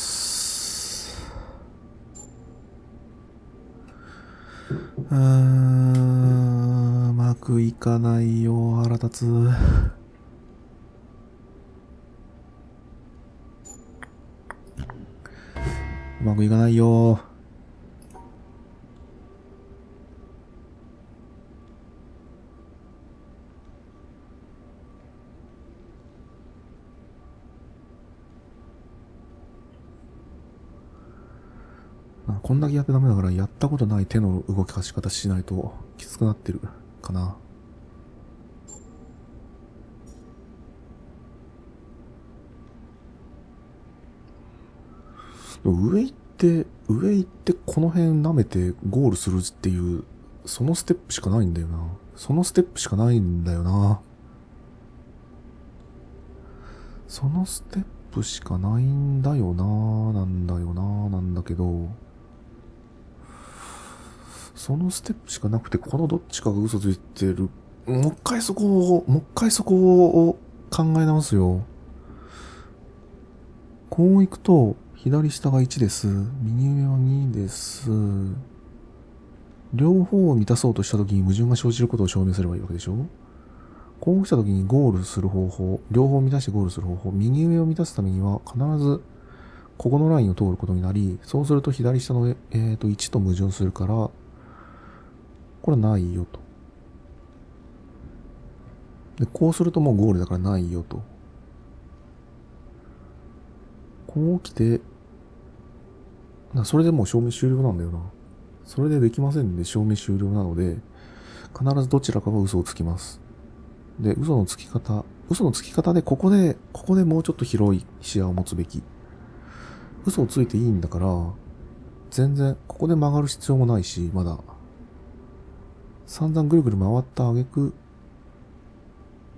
[SPEAKER 1] うーん、うまくいかないよ、腹立つ。うまくいかないよ。こんだけやってダメだから、やったことない手の動き方しないときつくなってるかな。上行って、上行ってこの辺舐めてゴールするっていう、そのステップしかないんだよな。そのステップしかないんだよな。そのステップしかないんだよな、なんだよな、なんだけど、そのステップしかなくて、このどっちかが嘘ついてる。もう一回そこを、もう一回そこを考え直すよ。こう行くと、左下がいちです。右上はにです。両方を満たそうとしたときに矛盾が生じることを証明すればいいわけでしょ。こう来たときにゴールする方法、両方を満たしてゴールする方法、右上を満たすためには必ずここのラインを通ることになり、そうすると左下の、えー、といちと矛盾するから、これはないよと。で、こうするともうゴールだからないよと。こう来て、それでもう証明終了なんだよな。それでできませんで証明終了なので、必ずどちらかが嘘をつきます。で、嘘のつき方、嘘のつき方でここで、ここでもうちょっと広い視野を持つべき。嘘をついていいんだから、全然、ここで曲がる必要もないし、まだ。散々ぐるぐる回った挙句、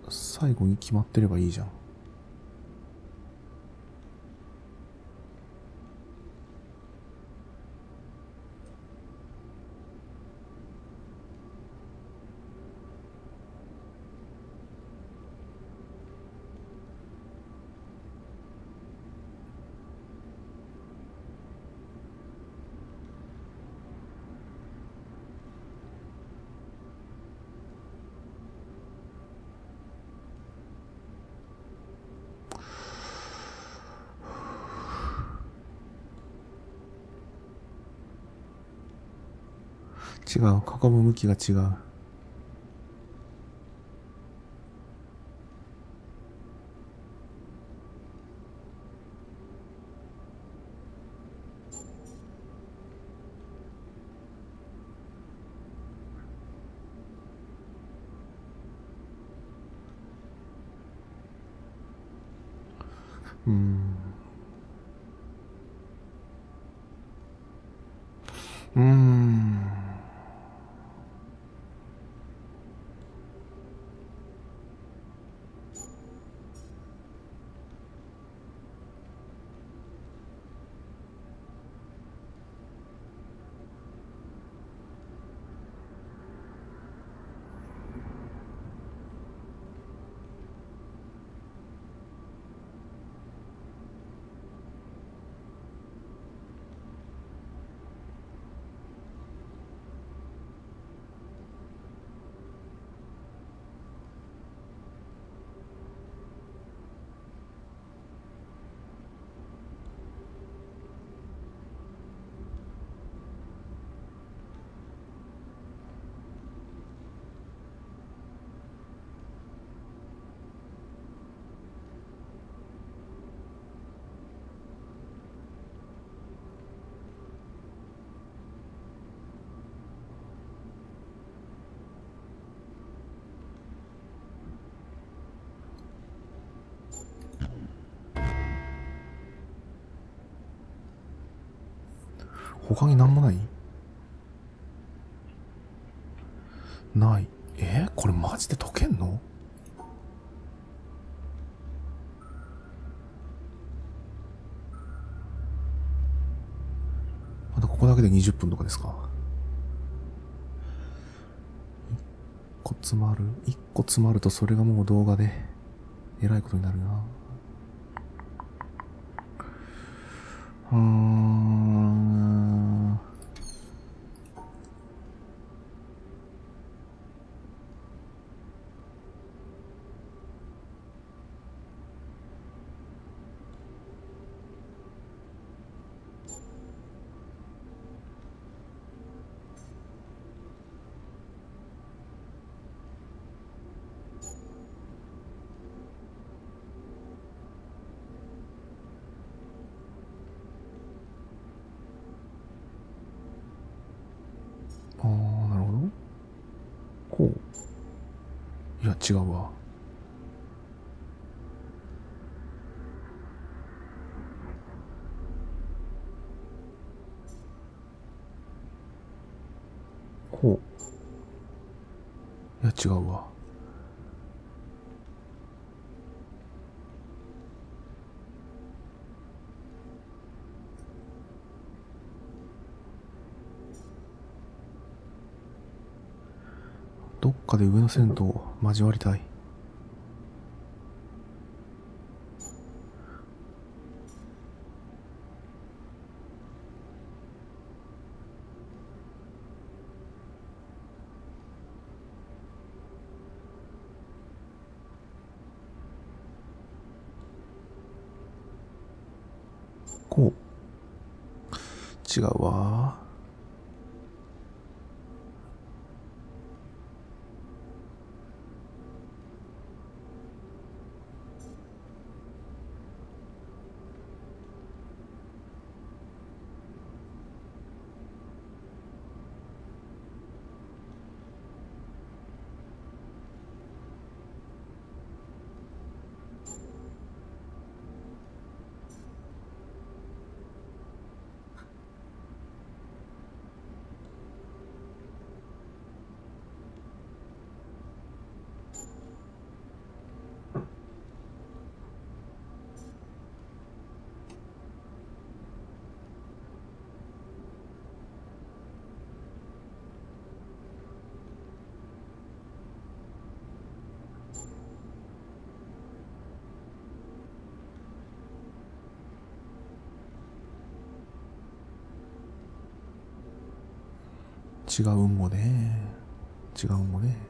[SPEAKER 1] 最後に決まってればいいじゃん。違う、囲む向きが違う。うーん。うーん。他になんもない？ない。えー、これマジで解けんの？まだここだけでにじゅっぷんとかですか？一個詰まる一個詰まるとそれがもう動画でえらいことになるな。うーん。あー、なるほど。こう。いや、違うわ。こう。いや、違うわ。どっかで上の線と交わりたい。こう。違うわ。 違う運語ね。違う運語ね。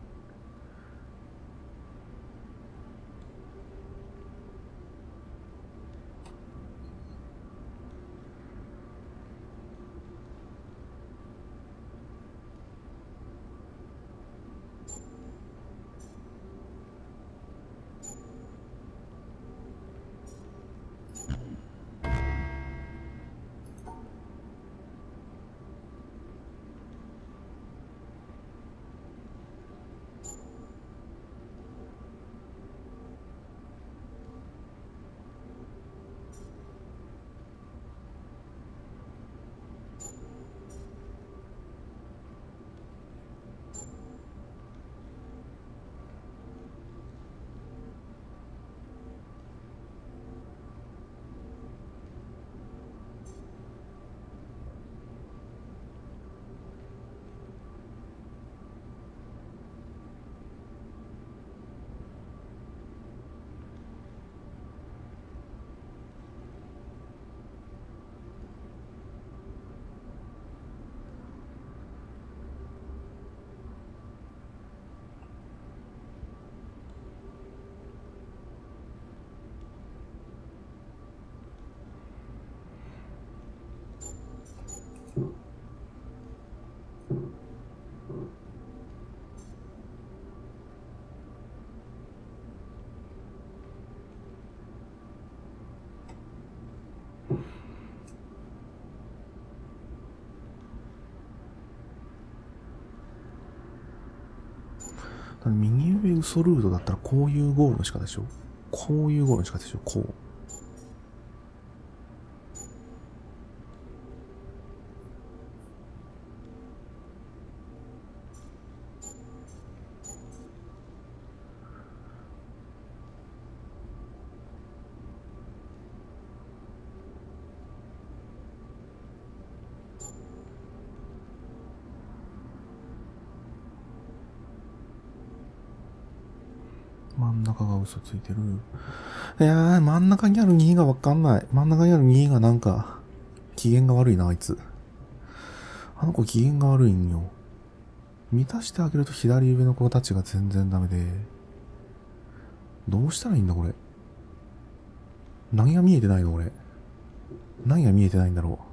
[SPEAKER 1] 右上嘘ルートだったらこういうゴールの仕方でしょ。こういうゴールの仕方でしょ。こう。真ん中が嘘ついてる。いやー、真ん中にあるにがわかんない。真ん中にあるにがなんか、機嫌が悪いな、あいつ。あの子機嫌が悪いんよ。満たしてあげると左上の子たちが全然ダメで。どうしたらいいんだ、これ。何が見えてないの、俺。何が見えてないんだろ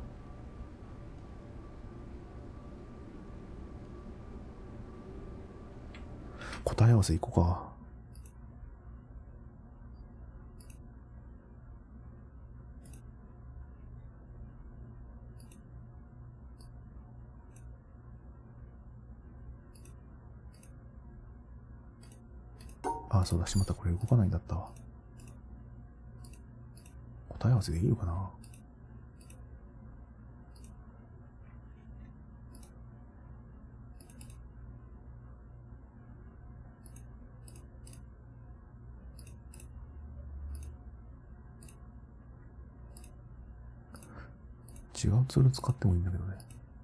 [SPEAKER 1] う。答え合わせいこうか。あ、そうだ、しまった。これ動かないんだったわ。答え合わせできるかな。違うツール使ってもいいんだけどね。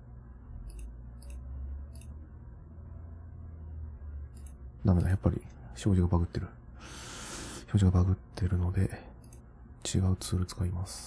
[SPEAKER 1] ダメだ、やっぱり表示がバグってる。表示がバグってるので、違うツール使います。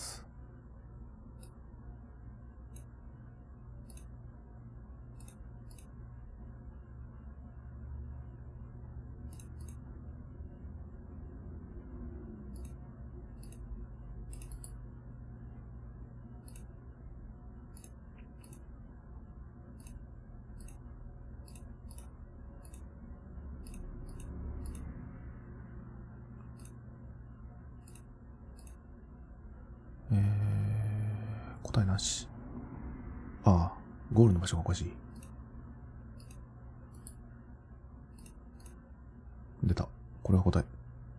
[SPEAKER 1] えー、答えなし。ああ、ゴールの場所がおかしい。出た。これが答え。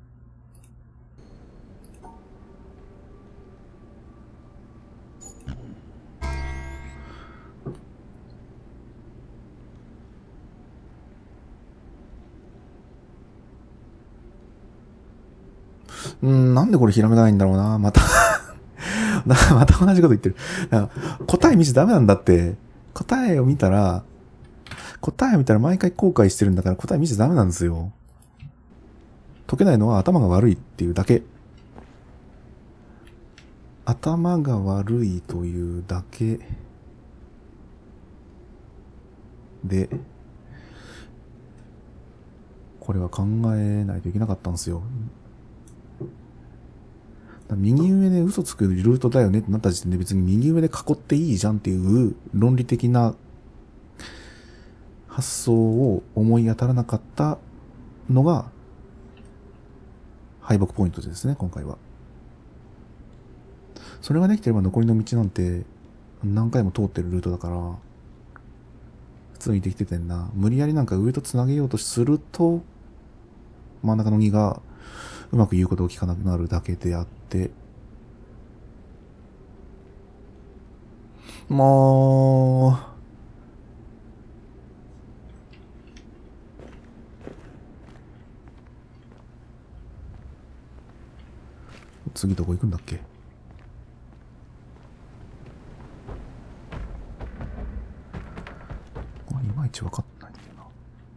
[SPEAKER 1] うん、なんでこれひらめかないんだろうな、また。また同じこと言ってる。答え見ちゃダメなんだって。答えを見たら、答えを見たら毎回後悔してるんだから答え見ちゃダメなんですよ。解けないのは頭が悪いっていうだけ。頭が悪いというだけ。 で、これは考えないといけなかったんですよ。右上で嘘つくルートだよねってなった時点で別に右上で囲っていいじゃんっていう論理的な発想を思い当たらなかったのが敗北ポイントですね、今回は。それができてれば残りの道なんて何回も通ってるルートだから普通にできててんな。無理やりなんか上と繋げようとすると真ん中のにがうまく言うことを聞かなくなるだけであって、もう次どこ行くんだっけ。これいまいち分かってないんだよな。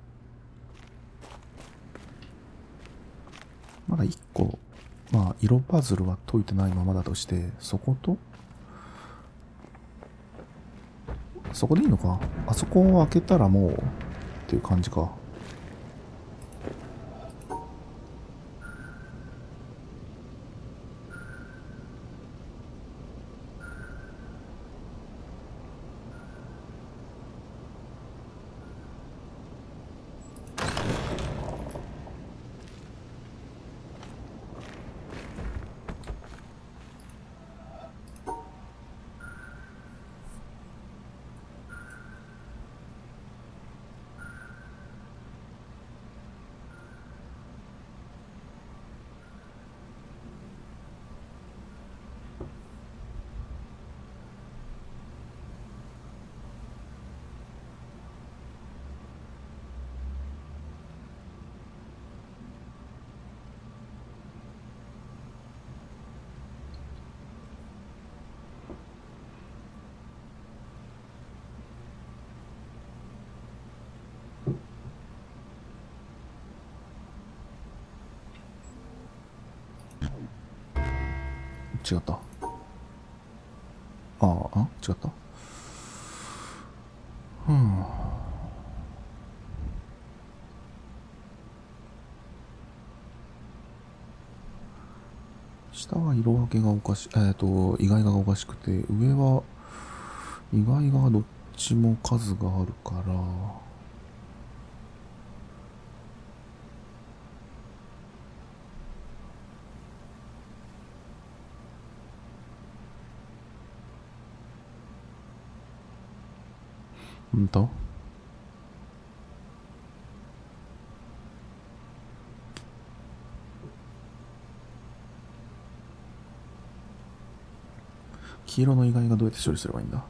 [SPEAKER 1] まだいっこ、まあ色パズルは解いてないままだとして、そことそこでいいのか。あそこを開けたらもうっていう感じか。違った。ああ、あ違った。うん。下は色分けがおかしい、えっと、意外がおかしくて、上は意外がどっちも数があるから、うんと黄色の意外がどうやって処理すればいいんだ。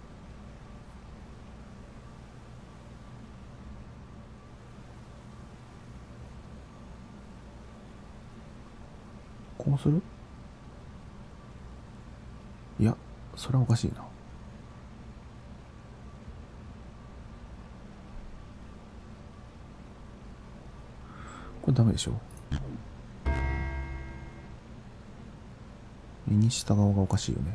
[SPEAKER 1] こうする？いや、それはおかしいな。これダメでしょ。右下側がおかしいよね。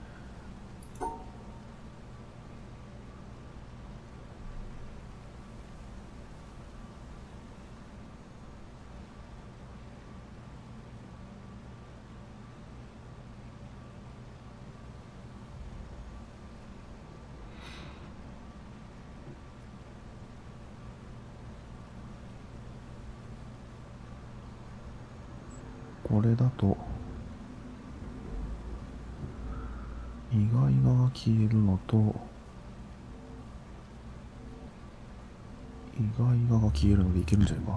[SPEAKER 1] これだと意外が消えるのと意外がが消えるのでいけるんじゃないか。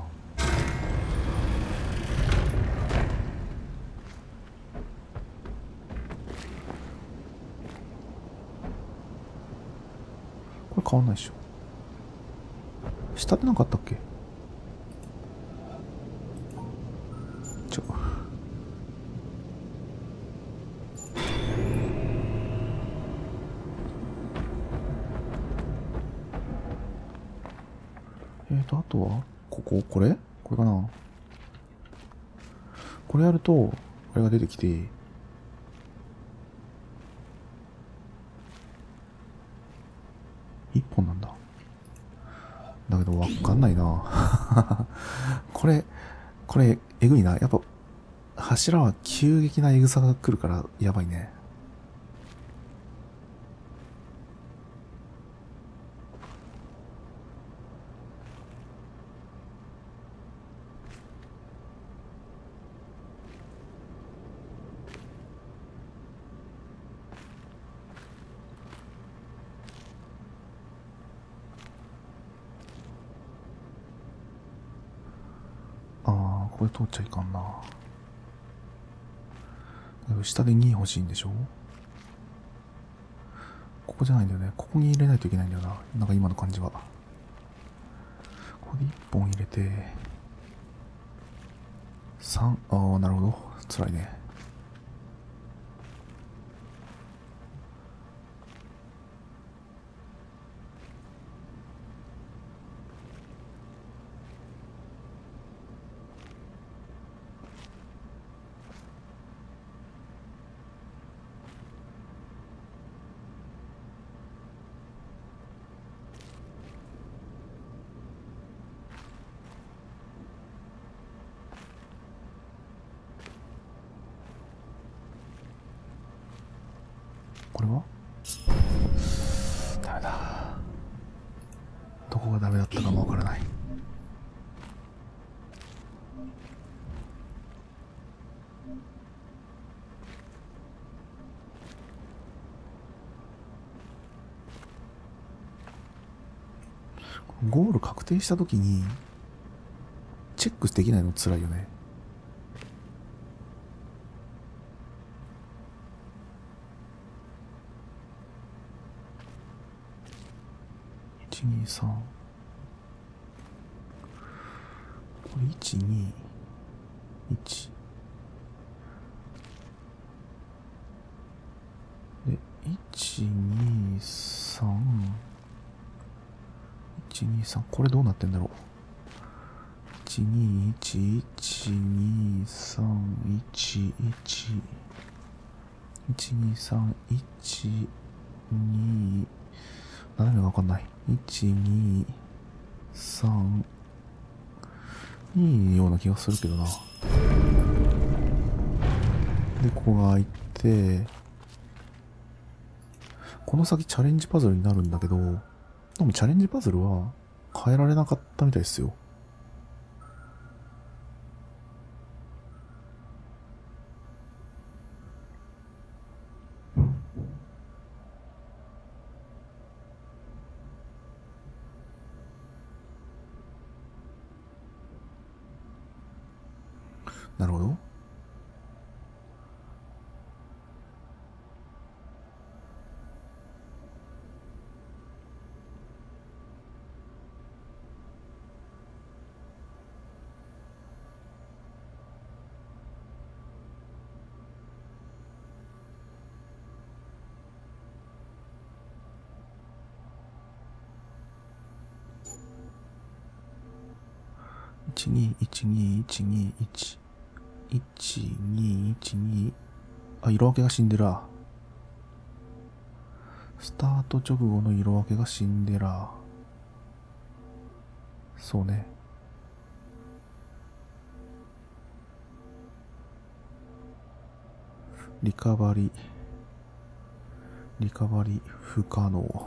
[SPEAKER 1] これ変わんないでしょ。下ってなかったっけ。ちょえーと、あとはここ、これこれかな。これやると、これが出てきて、一本なんだ。 ないな。これ、これ、えぐいな。やっぱ、柱は急激なエグさが来るから、やばいね。ああ、これ通っちゃいかんな。下でに欲しいんでしょ？ここじゃないんだよね。ここに入れないといけないんだよな。なんか今の感じは。ここでいっぽん入れて、さん、ああ、なるほど。辛いね。これはダメだ。どこがダメだったかもわからない。ゴール確定したときにチェックできないの辛いよね。いちにさん、これいちにいちでいちにさんいちにさん、これどうなってんだろう。いちにいちいちにさんいちいちいちにさんいちに斜めがわかんない。いちにさんいいような気がするけどな。でここが開いて、この先チャレンジパズルになるんだけど、でもチャレンジパズルは変えられなかったみたいですよ。なるほど。いちにいちにいちにいちいちにいちに、あ、色分けがシンデレラ。スタート直後の色分けがシンデレラ。そうね。リカバリリカバリ不可能。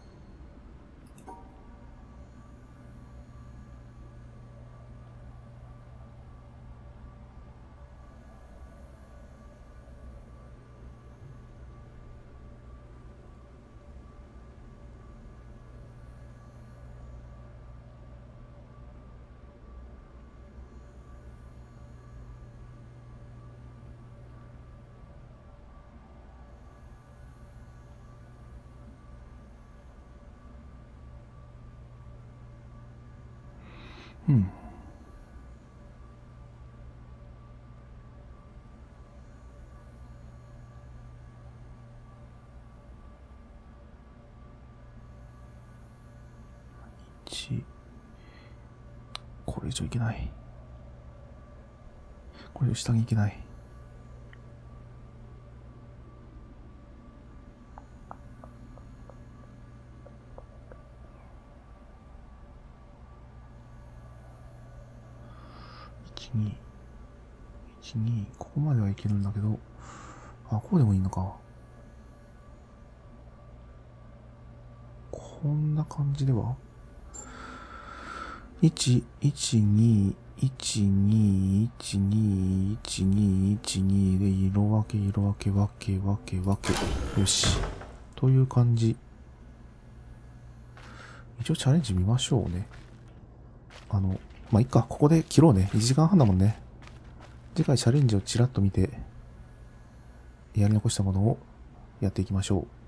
[SPEAKER 1] うん。いち、これ以上いけない。これ以上下にいけない。 に、ここまではいけるんだけど、あ、こうでもいいのか。こんな感じでは、いち、いち、に、いち、に、いち、に、いち、に、いち、にで色分け、色分け、分け、分け、分け。よし。という感じ。一応チャレンジ見ましょうね。あの、まあ、いっか。ここで切ろうね。いちじかんはんだもんね。次回チャレンジをちらっと見て、やり残したものをやっていきましょう。